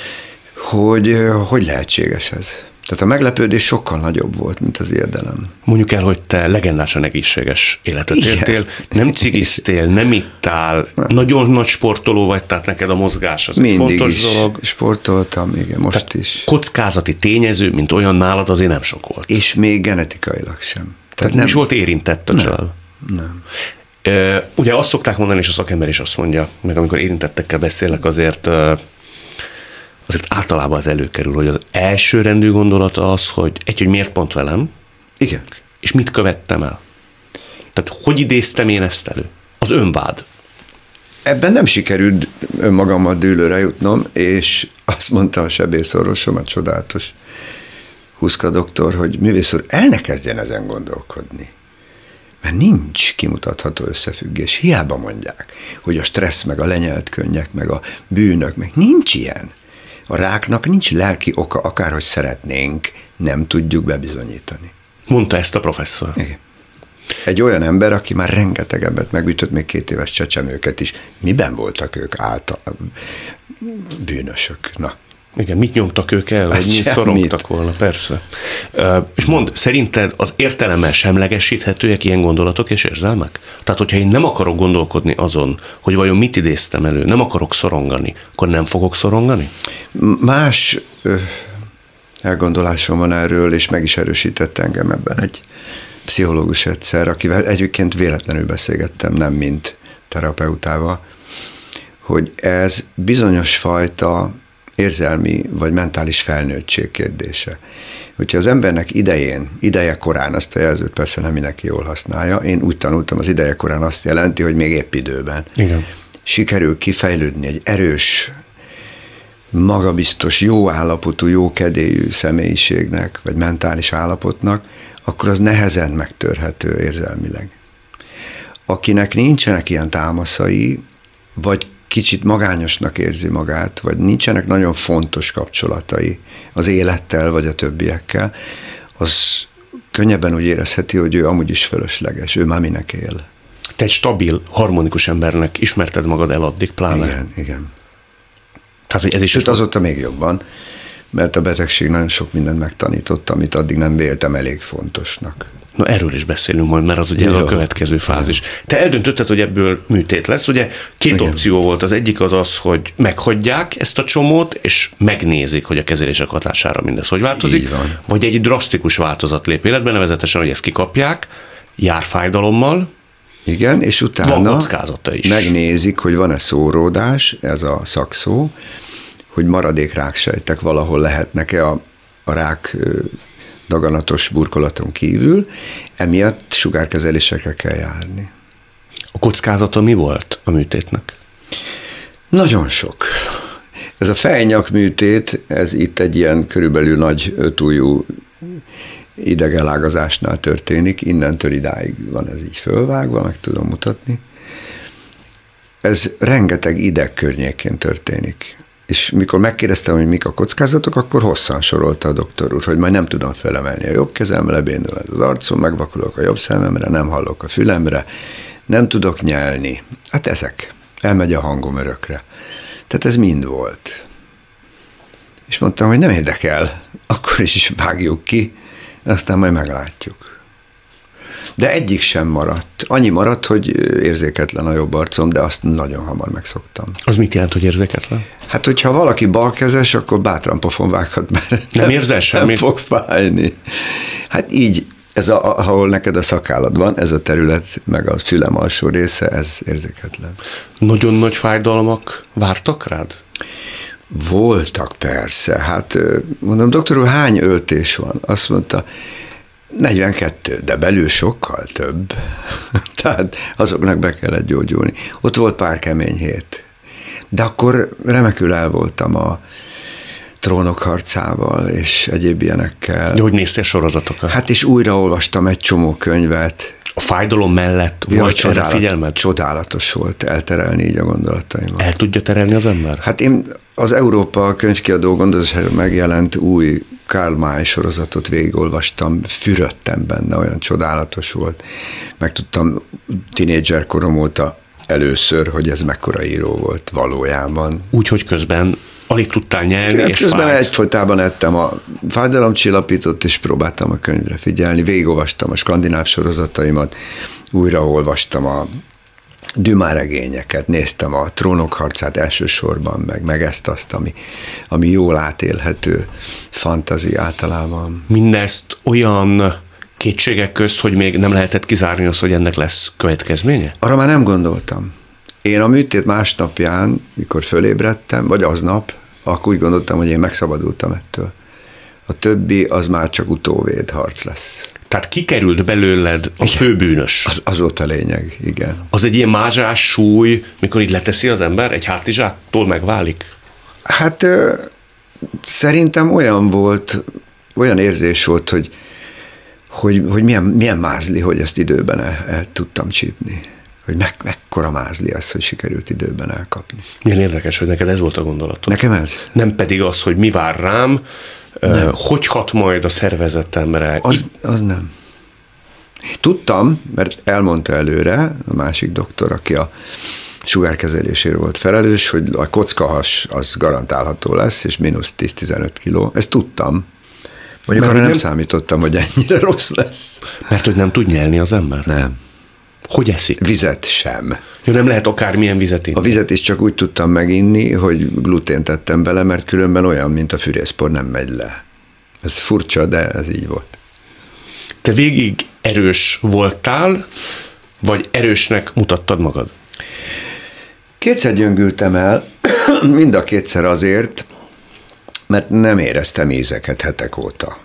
hogy lehetséges ez. Tehát a meglepődés sokkal nagyobb volt, mint az érdelem. Mondjuk el, hogy te legendásan egészséges életet éltél, nem cigiztél, nem ittál, nagyon nagy sportoló vagy, tehát neked a mozgás az mindig egy fontos dolog. Mindig is sportoltam, igen, most tehát is. Kockázati tényező, mint olyan nálad azért nem sok volt. És még genetikailag sem. Tehát nem is volt érintett a család? Nem. Ugye azt szokták mondani, és a szakember is azt mondja, meg amikor érintettekkel beszélek, azért általában az előkerül, hogy az elsőrendű gondolata az, hogy miért pont velem, igen, és mit követtem el. Tehát hogy idéztem én ezt elő? Az önvád. Ebben nem sikerült önmagammal dűlőre jutnom, és azt mondta a sebészorvosom, a csodálatos Huszka doktor, hogy művész úr, el ne kezdjen ezen gondolkodni. Mert nincs kimutatható összefüggés. Hiába mondják, hogy a stressz, meg a lenyelt könnyek, meg a bűnök, meg nincs ilyen. A ráknak nincs lelki oka, akárhogy szeretnénk, nem tudjuk bebizonyítani. Mondta ezt a professzor. Igen. Egy olyan ember, aki már rengeteg embert megütött, még 2 éves csecsemőket is. Miben voltak ők bűnösök? Na. Igen, mit nyomtak ők el, vagy mi szorongtak volna, persze. És mondd, szerinted az értelemmel semlegesíthetőek ilyen gondolatok és érzelmek? Tehát, hogyha én nem akarok gondolkodni azon, hogy vajon mit idéztem elő, nem akarok szorongani, akkor nem fogok szorongani? Más elgondolásom van erről, és meg is erősített engem ebben egy pszichológus egyszer, akivel egyébként véletlenül beszélgettem, nem mint terapeutával, hogy ez bizonyos fajta érzelmi vagy mentális felnőttség kérdése. Hogyha az embernek ideje korán, azt a jelzőt persze nem mindenki jól használja, én úgy tanultam, az ideje korán azt jelenti, hogy még épp időben. Igen. Sikerül kifejlődni egy erős, magabiztos, jó állapotú, jó kedélyű személyiségnek, vagy mentális állapotnak, akkor az nehezen megtörhető érzelmileg. Akinek nincsenek ilyen támaszai, vagy kicsit magányosnak érzi magát, vagy nincsenek nagyon fontos kapcsolatai az élettel, vagy a többiekkel, az könnyebben úgy érezheti, hogy ő amúgy is fölösleges, ő már minek él. Te egy stabil, harmonikus embernek ismerted magad el addig, pláne. Igen, igen. Tehát, hogy ez is sőt, azóta még jobban, mert a betegség nagyon sok mindent megtanított, amit addig nem véltem elég fontosnak. Na, erről is beszélünk majd, mert az ugye a következő fázis. Te eldöntötted, hogy ebből műtét lesz. Ugye 2 opció volt. Az egyik az, hogy meghagyják ezt a csomót, és megnézik, hogy a kezelések hatására mindez hogy változik. Vagy egy drasztikus változat lép életben, nevezetesen, hogy ezt kikapják, jár fájdalommal. Igen, és utána kockázata is. Megnézik, hogy van-e szóródás, ez a szakszó, hogy maradék ráksejtek valahol lehetnek-e a rák daganatos burkolaton kívül, emiatt sugárkezelésekre kell járni. A kockázata mi volt a műtétnek? Nagyon sok. Ez a fejnyak műtét, ez itt egy ilyen körülbelül nagy 5 ujjú idegelágazásnál történik, innentől idáig van ez így fölvágva, meg tudom mutatni. Ez rengeteg ideg környékén történik. És mikor megkérdeztem, hogy mik a kockázatok, akkor hosszan sorolta a doktor úr, hogy majd nem tudom felemelni a jobb kezem, lebénul az arcom, megvakulok a jobb szememre, nem hallok a fülemre, nem tudok nyelni. Hát ezek. Elmegy a hangom örökre. Tehát ez mind volt. És mondtam, hogy nem érdekel, akkor is vágjuk ki, aztán majd meglátjuk. De egyik sem maradt. Annyi maradt, hogy érzéketlen a jobb arcom, de azt nagyon hamar megszoktam. Az mit jelent, hogy érzéketlen? Hát, hogyha valaki balkezes, akkor bátran pofon vághat, mert nem érzel semmit? Nem fog fájni. Hát így, ahol neked a szakállad van, ez a terület, meg a fülem alsó része, ez érzéketlen. Nagyon nagy fájdalmak vártak rád? Voltak persze. Hát mondom, doktor úr, hány öltés van? Azt mondta, 42, de belül sokkal több. Tehát azoknak be kellett gyógyulni. Ott volt pár kemény hét. De akkor remekül el voltam a Trónok harcával, és egyéb ilyenekkel. De hogy néztél sorozatokat? Hát és újraolvastam egy csomó könyvet. A fájdalom mellett volt erre figyelmed? Csodálatos volt elterelni így a gondolataimat. El tudja terelni az ember? Hát én az Európa könyvkiadó gondozására megjelent új Karl May sorozatot végigolvastam, fürödtem benne, olyan csodálatos volt. Megtudtam tínédzser korom óta először, hogy ez mekkora író volt valójában. Úgyhogy közben alig tudtál nyelni, és közben fájt. egyfolytában ettem a fájdalomcsillapítót, és próbáltam a könyvre figyelni. Végigolvastam a skandináv sorozataimat, újraolvastam a Dumas regényeket, néztem a Trónok harcát elsősorban, meg ezt-azt, ami jól átélhető fantazi általában. Mindezt olyan kétségek közt, hogy még nem lehetett kizárni azt, hogy ennek lesz következménye? Arra már nem gondoltam. Én a műtét másnapján, mikor fölébredtem, vagy aznap, akkor úgy gondoltam, hogy én megszabadultam ettől. A többi az már csak utóvéd harc lesz. Tehát kikerült belőled a főbűnös. Az volt a lényeg, igen. Az egy ilyen mázsás súly, mikor így leteszi az ember, egy hátizsáktól megválik? Hát szerintem olyan érzés volt, hogy milyen mázli, hogy ezt időben el tudtam csípni. Hogy mekkora mázli az, hogy sikerült időben elkapni. Milyen érdekes, hogy neked ez volt a gondolatod. Nekem ez? Nem pedig az, hogy mi vár rám, hogy hat majd a szervezetemre. Az nem. Tudtam, mert elmondta előre a másik doktor, aki a sugárkezelésért volt felelős, hogy a kockahas az garantálható lesz, és mínusz 10-15 kiló. Ezt tudtam. Mondjuk arra nem számítottam, hogy ennyire rossz lesz. Mert hogy nem tud nyelni az ember? Nem. Hogy eszik? Vizet sem. Jó, nem lehet akármilyen vizet inni. A vizet is csak úgy tudtam meginni, hogy glutént tettem bele, mert különben olyan, mint a fűrészpor, nem megy le. Ez furcsa, de ez így volt. Te végig erős voltál, vagy erősnek mutattad magad? Kétszer gyöngültem el, mind a kétszer azért, mert nem éreztem ízeket hetek óta.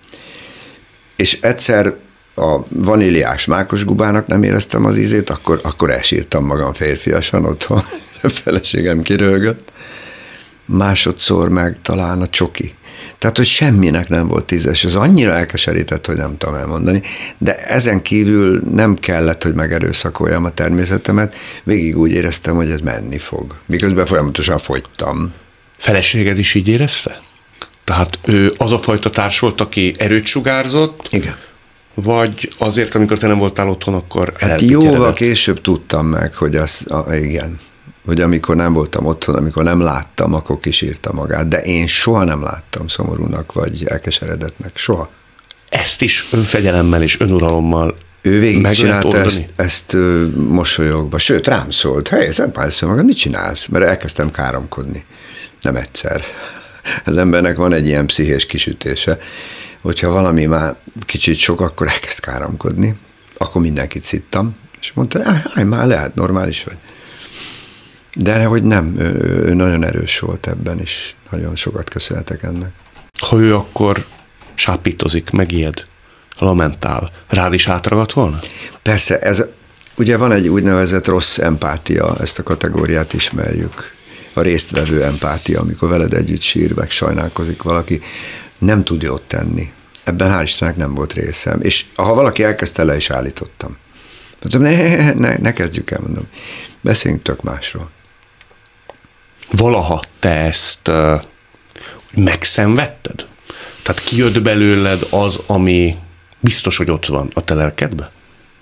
És egyszer a vaníliás mákosgubának nem éreztem az ízét, akkor elsírtam magam férfiasan otthon, a feleségem kiröhögött. Másodszor meg talán a csoki. Tehát, hogy semminek nem volt ízes. Ez annyira elkeserített, hogy nem tudom elmondani. De ezen kívül nem kellett, hogy megerőszakoljam a természetemet. Végig úgy éreztem, hogy ez menni fog. Miközben folyamatosan fogytam. Feleséged is így érezte? Tehát ő az a fajta társ volt, aki erőt sugárzott? Igen. Vagy azért, amikor te nem voltál otthon, akkor hát jóval később tudtam meg, hogy igen, hogy amikor nem voltam otthon, amikor nem láttam, akkor kisírta magát. De én soha nem láttam szomorúnak, vagy elkeseredetnek. Soha. Ezt is önfegyelemmel és önuralommal ő végigcsinálta ezt mosolyogva. Sőt, rám szólt, hely, szedbálsz magad, mit csinálsz? Mert elkezdtem káromkodni. Nem egyszer. Az embernek van egy ilyen pszichés kisütése, hogyha valami már kicsit sok, akkor elkezd káromkodni. Akkor mindenkit szittam, és mondta, már lehet, normális vagy. De hogy nem, ő nagyon erős volt ebben, és nagyon sokat köszönhetek ennek. Ha ő akkor sápítozik, megijed, lamentál, rád is átragadt volna? Persze, ez ugye van egy úgynevezett rossz empátia, ezt a kategóriát ismerjük. A résztvevő empátia, amikor veled együtt sír, meg sajnálkozik valaki, nem tud jót tenni. Ebben hál' Istennek nem volt részem. És ha valaki elkezdte, le is állítottam. Mondtam, ne kezdjük el, mondom. Beszéljünk tök másról. Valaha te ezt megszenvedted? Tehát kijött belőled az, ami biztos, hogy ott van a te lelkedbe?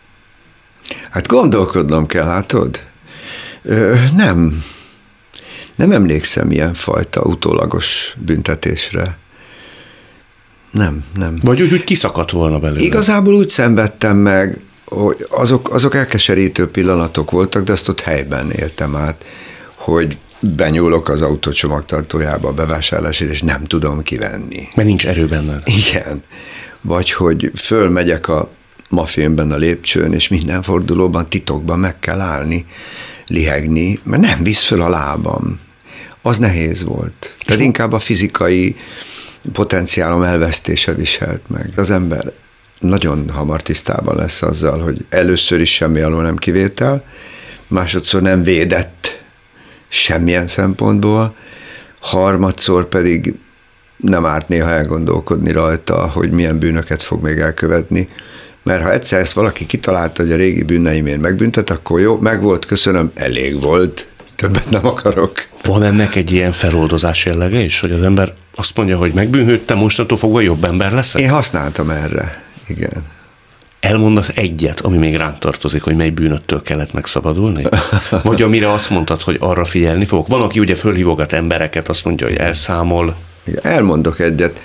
Hát gondolkodnom kell, látod? Nem. Nem emlékszem ilyen fajta utólagos büntetésre. Nem. Vagy úgy kiszakadt volna belőle. Igazából úgy szenvedtem meg, hogy azok elkeserítő pillanatok voltak, de azt ott helyben éltem át, hogy benyúlok az autó csomagtartójába a bevásárlásért, és nem tudom kivenni. Mert nincs erő benned. Igen. Vagy hogy fölmegyek a mafénben a lépcsőn, és minden fordulóban titokban meg kell állni, lihegni, mert nem visz föl a lábam. Az nehéz volt. Tehát inkább a fizikai potenciálom elvesztése viselt meg. Az ember nagyon hamar tisztában lesz azzal, hogy először is semmi alól nem kivétel, másodszor nem védett semmilyen szempontból, harmadszor pedig nem árt néha elgondolkodni rajta, hogy milyen bűnöket fog még elkövetni, mert ha egyszer ezt valaki kitalálta, hogy a régi bűneimért megbüntet, akkor jó, megvolt, köszönöm, elég volt, többet nem akarok. Van ennek egy ilyen feloldozás jellege is, hogy az ember azt mondja, hogy megbűnhődtem, mostantól fogva jobb ember leszek? Én használtam erre, igen. Elmondasz egyet, ami még ránk tartozik, hogy mely bűnöttől kellett megszabadulni? Vagy amire azt mondtad, hogy arra figyelni fogok? Van, aki ugye fölhívogat embereket, azt mondja, hogy elszámol. Igen, elmondok egyet.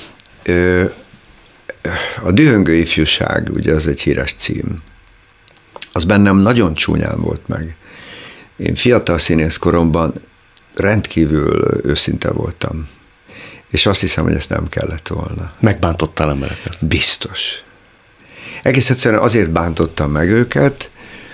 A Dühöngő ifjúság, ugye az egy híres cím. Az bennem nagyon csúnyán volt meg. Én fiatal színész koromban rendkívül őszinte voltam. És azt hiszem, hogy ezt nem kellett volna. Megbántottál embereket? Biztos. Egész egyszerűen azért bántottam meg őket,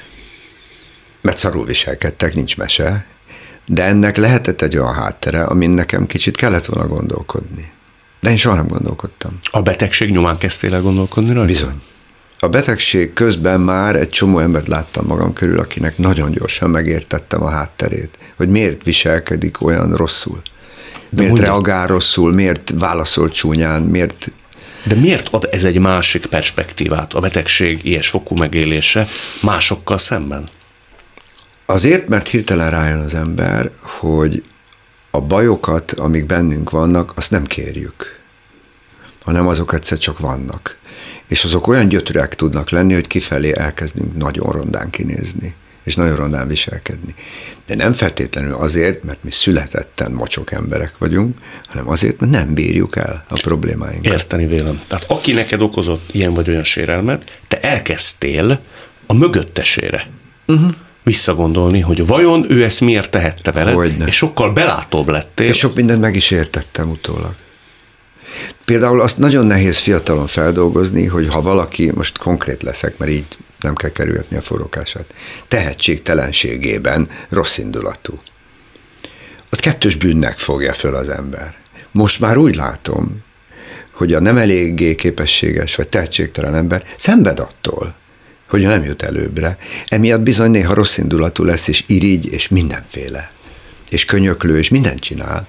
mert szarul viselkedtek, nincs mese, de ennek lehetett egy olyan háttere, amin nekem kicsit kellett volna gondolkodni. De én soha nem gondolkodtam. A betegség nyomán kezdtél el gondolkodni rajta? Bizony. A betegség közben már egy csomó embert láttam magam körül, akinek nagyon gyorsan megértettem a hátterét, hogy miért viselkedik olyan rosszul. Miért reagál rosszul, miért válaszol csúnyán, miért... De miért ad ez egy másik perspektívát, a betegség ilyes fokú megélése másokkal szemben? Azért, mert hirtelen rájön az ember, hogy a bajokat, amik bennünk vannak, azt nem kérjük, hanem azok egyszer csak vannak. És azok olyan gyötrőek tudnak lenni, hogy kifelé elkezdünk nagyon rondán kinézni, és nagyon rondán viselkedni. De nem feltétlenül azért, mert mi születetten mocsok emberek vagyunk, hanem azért, mert nem bírjuk el a problémáinkat. Érteni vélem. Tehát aki neked okozott ilyen vagy olyan sérelmet, te elkezdtél a mögöttesére visszagondolni, hogy vajon ő ezt miért tehette veled, Hogyne. és sokkal belátóbb lettél. És sok mindent meg is értettem utólag. Például azt nagyon nehéz fiatalon feldolgozni, hogy ha valaki, most konkrét leszek, mert így nem kell kerülgetni a forrókását, tehetségtelenségében rosszindulatú. Az kettős bűnnek fogja föl az ember. Most már úgy látom, hogy a nem eléggé képességes vagy tehetségtelen ember szenved attól, hogy nem jut előbbre. Emiatt bizony néha rosszindulatú lesz, és irigy, és mindenféle. És könyöklő, és mindent csinál.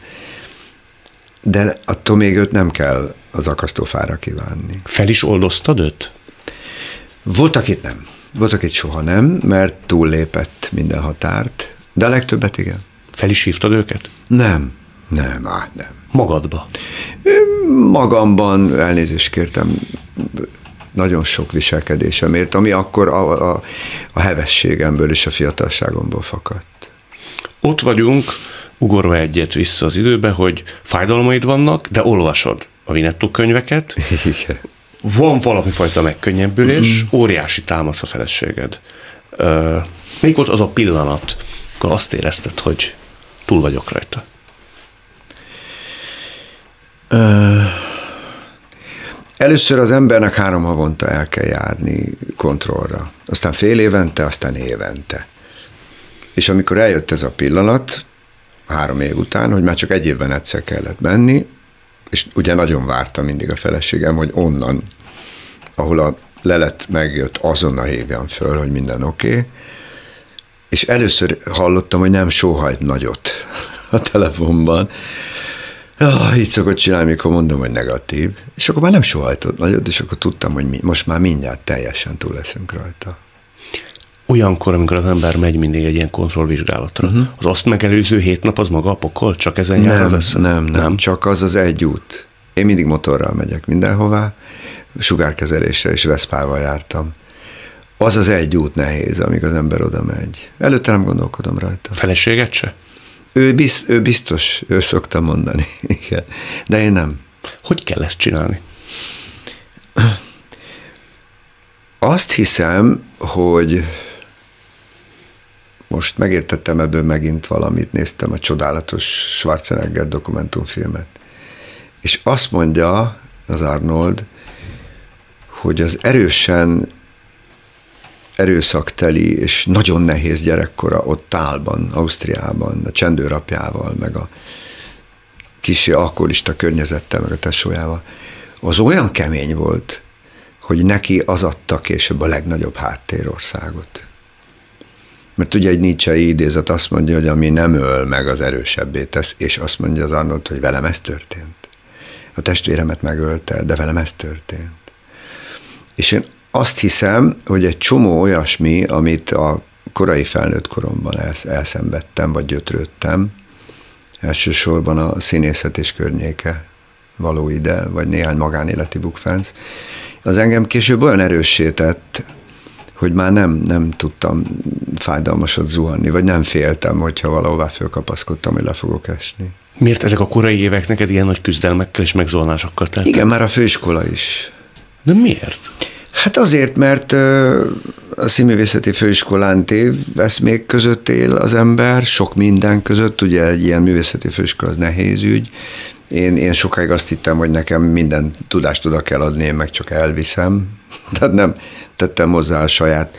De attól még őt nem kell az akasztófára kívánni. Fel is oldoztad őt? Volt, akit nem. Volt, akit soha nem, mert túllépett minden határt, de a legtöbbet igen. Fel is hívtad őket? Nem. Magadba? Magamban elnézést kértem nagyon sok viselkedésemért, ami akkor a hevességemből és a fiatalságomból fakadt. Ott vagyunk, ugorva egyet vissza az időbe, hogy fájdalmaid vannak, de olvasod a Winnetou könyveket. Igen. Van valami fajta megkönnyebbülés, óriási támasz a feleséged. Melyik volt az a pillanat, akkor azt érezted, hogy túl vagyok rajta? Először az embernek 3 havonta el kell járni kontrollra. Aztán fél évente, aztán évente. És amikor eljött ez a pillanat, 3 év után, hogy már csak 1 évben egyszer kellett menni, és ugye nagyon várta mindig a feleségem, hogy onnan, ahol a lelet megjött, azonnal hívjam föl, hogy minden oké. És először hallottam, hogy nem sóhajt nagyot a telefonban. Így szokott csinálni, mikor mondom, hogy negatív. És akkor már nem sóhajtott nagyot, és akkor tudtam, hogy most már mindjárt teljesen túl leszünk rajta. Olyankor, amikor az ember megy mindig egy ilyen kontrollvizsgálatra, az azt megelőző 7 nap az maga a pokol? Csak ezen jár az esze? Nem, csak az egy út. Én mindig motorral megyek mindenhová, sugárkezelésre és Veszpával jártam. Az egy út nehéz, amíg az ember oda megy. Előtte nem gondolkodom rajta. Feleséget se? Ő biztos, ő szokta mondani. Igen. De én nem. Hogy kell ezt csinálni? Azt hiszem, hogy most megértettem ebből megint valamit, néztem a csodálatos Schwarzenegger dokumentumfilmet. És azt mondja az Arnold, hogy az erősen erőszakteli és nagyon nehéz gyerekkora ott Tálban, Ausztriában, a csendőrapjával, meg a kicsi alkoholista környezettel, meg a tesójával, az olyan kemény volt, hogy neki az adta később a legnagyobb háttérországot. Mert ugye egy Nietzsche-i idézet azt mondja, hogy ami nem öl meg, az erősebbé tesz, és azt mondja az Arnold, hogy velem ez történt. A testvéremet megölte, de velem ez történt. És én azt hiszem, hogy egy csomó olyasmi, amit a korai felnőtt koromban elszenvedtem, vagy gyötrődtem, elsősorban a színészet és környéke való ide, vagy néhány magánéleti bukfánc, az engem később olyan erőssé tett, hogy már nem tudtam fájdalmasat zuhanni, vagy nem féltem, hogyha valahová fölkapaszkodtam, hogy le fogok esni. Miért ezek a korai évek neked ilyen nagy küzdelmekkel és megzuhanásokkal teltek? Igen, már a főiskola is. De miért? Hát azért, mert a színművészeti főiskolán téveszmék között él az ember, sok minden között, ugye egy ilyen művészeti főiskola az nehéz ügy. Én sokáig azt hittem, hogy nekem minden tudást oda kell adni, én meg csak elviszem. Tehát nem tettem hozzá a saját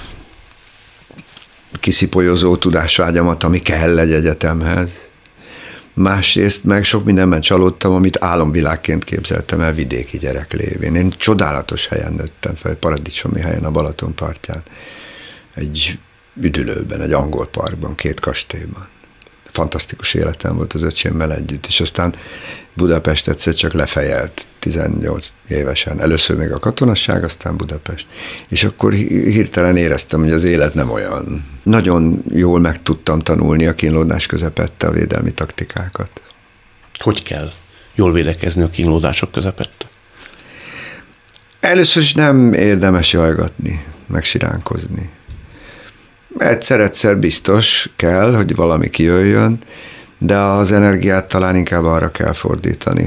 kiszipolyozó tudásvágyamat, ami kell egy egyetemhez. Másrészt meg sok mindenben csalódtam, amit álomvilágként képzeltem el vidéki gyerek lévén. Én csodálatos helyen nőttem fel, paradicsomi helyen a Balaton partján. Egy üdülőben, egy angol parkban, 2 kastélyban. Fantasztikus életem volt az öcsémmel együtt, és aztán Budapest egyszer csak lefejelt 18 évesen. Először még a katonasság, aztán Budapest. És akkor hirtelen éreztem, hogy az élet nem olyan. Nagyon jól meg tudtam tanulni a kínlódás közepette a védelmi taktikákat. Hogy kell jól védekezni a kínlódások közepette? Először is nem érdemes jajgatni, meg siránkozni. Egyszer biztos kell, hogy valami kijöjjön, de az energiát talán inkább arra kell fordítani,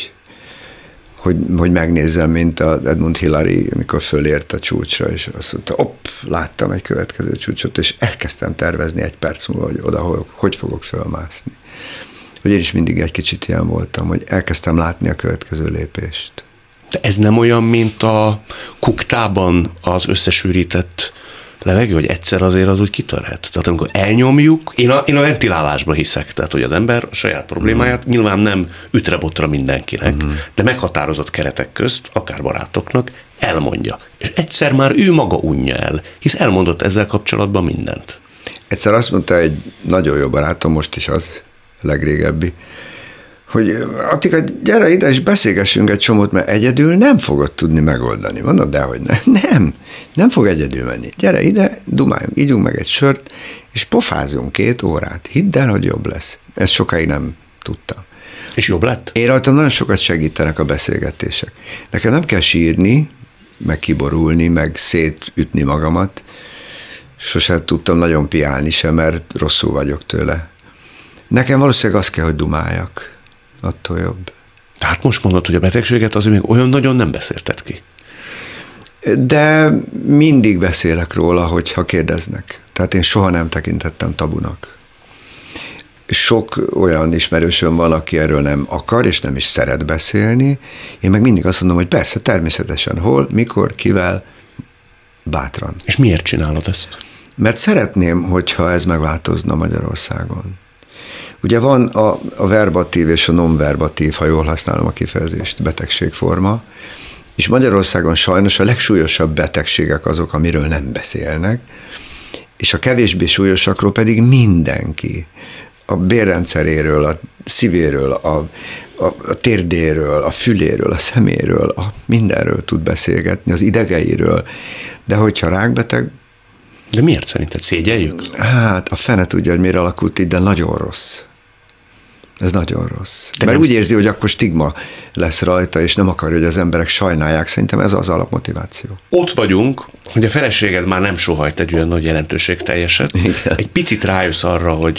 hogy megnézzem, mint az Edmund Hillary, amikor fölért a csúcsra, és azt mondta, láttam egy következő csúcsot, és elkezdtem tervezni 1 perc múlva, hogy oda hogy fogok fölmászni. Hogy én is mindig egy kicsit ilyen voltam, hogy elkezdtem látni a következő lépést. De ez nem olyan, mint a kuktában az összesűrített levegő, hogy egyszer azért az úgy kitörhet. Tehát amikor elnyomjuk, én a ventilálásba hiszek, tehát hogy az ember a saját problémáját nyilván nem ütre-botra mindenkinek, de meghatározott keretek közt, akár barátoknak elmondja. És egyszer már ő maga unja el, hisz elmondott ezzel kapcsolatban mindent. Egyszer azt mondta egy nagyon jó barátom, most is az legrégebbi, hogy Attika, gyere ide és beszélgessünk egy csomót, mert egyedül nem fogod tudni megoldani. Mondom, dehogy nem fog egyedül menni. Gyere ide, dumáljunk, ígyunk meg egy sört, és pofázunk 2 órát. Hidd el, hogy jobb lesz. Ezt sokáig nem tudtam. És jobb lett? Én rajtam nagyon sokat segítenek a beszélgetések. Nekem nem kell sírni, meg kiborulni, meg szétütni magamat. Sosem tudtam nagyon piálni sem, mert rosszul vagyok tőle. Nekem valószínűleg az kell, hogy dumáljak. Attól jobb. Tehát most mondod, hogy a betegséget azért még olyan nagyon nem beszélted ki. De mindig beszélek róla, hogyha kérdeznek. Tehát én soha nem tekintettem tabunak. Sok olyan ismerősöm van, aki erről nem akar, és nem is szeret beszélni. Én meg mindig azt mondom, hogy persze, természetesen, hol, mikor, kivel, bátran. És miért csinálod ezt? Mert szeretném, hogyha ez megváltozna Magyarországon. Ugye van a verbatív és a non-verbatív, ha jól használom a kifejezést, betegségforma, és Magyarországon sajnos a legsúlyosabb betegségek azok, amiről nem beszélnek, és a kevésbé súlyosakról pedig mindenki. A bérrendszeréről, a szívéről, a térdéről, a füléről, a szeméről, mindenről tud beszélgetni, az idegeiről, de hogyha rákbeteg... De miért szerinted? Szégyeljük? Hát a fene tudja, hogy miért alakult így, de nagyon rossz. Ez nagyon rossz. De mert úgy érzi, hogy akkor stigma lesz rajta, és nem akarja, hogy az emberek sajnálják. Szerintem ez az alapmotiváció. Ott vagyunk, hogy a feleséged már nem sohajt egy olyan nagy jelentőségteljeset. Igen. Egy picit rájössz arra, hogy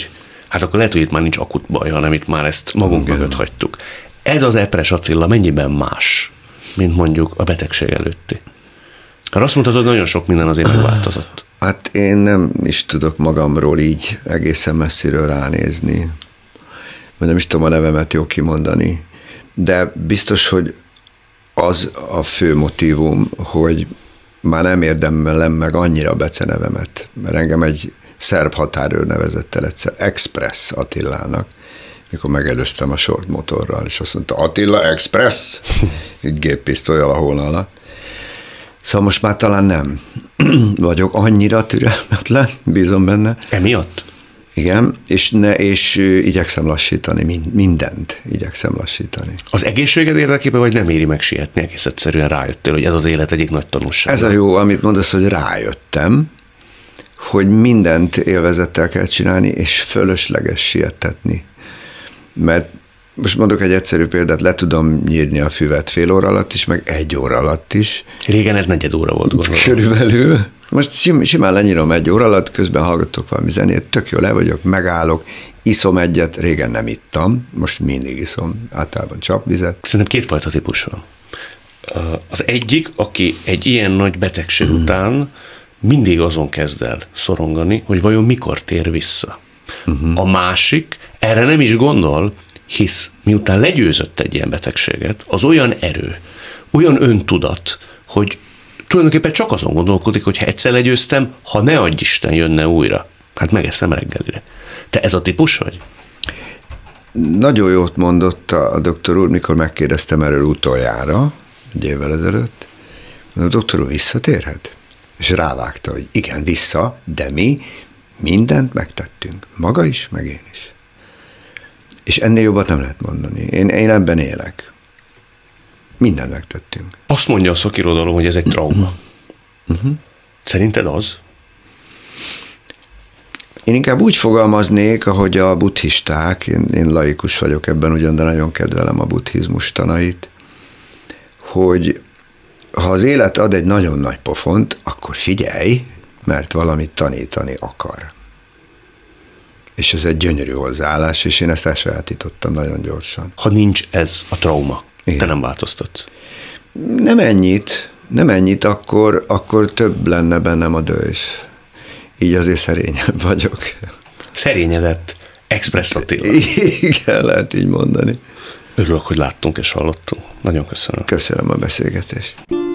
Hát akkor lehet, hogy itt már nincs akut baj, hanem itt már ezt magunk mögött hagytuk. Ez az Epres Attila mennyiben más, mint mondjuk a betegség előtti? Hát azt mondhatod, hogy nagyon sok minden azért megváltozott. Hát én nem is tudok magamról így egészen messziről ránézni. Nem is tudom a nevemet jól kimondani. De biztos, hogy az a fő motívum, hogy már nem érdemlem meg annyira becenevemet, mert engem egy szerb határőr nevezett el egyszer Express Attilának, mikor megelőztem a short motorral, és azt mondta, Attila Express, egy géppisztollyal a hólna alatt. Szóval most már talán nem vagyok annyira türelmetlen, bízom benne. Emiatt? Igen, és igyekszem lassítani, mindent igyekszem lassítani. Az egészséged érdekében, vagy nem éri meg sietni? Egész egyszerűen rájöttél, hogy ez az élet egyik nagy tanulsága. Ez a jó, amit mondasz, hogy rájöttem, hogy mindent élvezettel kell csinálni, és fölösleges sietetni. Mert most mondok egy egyszerű példát, le tudom nyírni a füvet fél óra alatt is, meg 1 óra alatt is. Régen ez 4 óra volt, gondolom. Körülbelül. Most simán lenyírom 1 óra alatt, közben hallgatok valami zenét, tök jó, le vagyok, megállok, iszom egyet, régen nem ittam, most mindig iszom, általában csapvizet. Szerintem 2 fajta típus van. Az egyik, aki egy ilyen nagy betegség után mindig azon kezd el szorongani, hogy vajon mikor tér vissza. A másik erre nem is gondol, hisz miután legyőzött egy ilyen betegséget, az olyan erő, olyan öntudat, hogy tulajdonképpen csak azon gondolkodik, hogy ha egyszer legyőztem, ha ne adj Isten jönne újra, hát megeszem reggelire. Te ez a típus vagy? Nagyon jót mondott a doktor úr, mikor megkérdeztem erről utoljára, 1 évvel ezelőtt, a doktor úr visszatérhet? És rávágta, hogy igen, vissza, de mi mindent megtettünk. Maga is, meg én is. És ennél jobbat nem lehet mondani. Én ebben élek. Mindent megtettünk. Azt mondja a szakirodalom, hogy ez egy trauma. Szerinted az? Én inkább úgy fogalmaznék, ahogy a buddhisták, én laikus vagyok ebben ugyan, de nagyon kedvelem a buddhizmus tanait, hogy ha az élet ad egy nagyon nagy pofont, akkor figyelj, mert valamit tanítani akar. És ez egy gyönyörű hozzáállás, és én ezt elsajátítottam nagyon gyorsan. Ha nincs ez a trauma, igen, te nem változtatsz. Nem ennyit, akkor több lenne bennem a dős. Így azért szerényebb vagyok. Szerényedett Express Attila. Igen, lehet így mondani. Örülök, hogy láttunk és hallottunk. Nagyon köszönöm. Köszönöm a beszélgetést.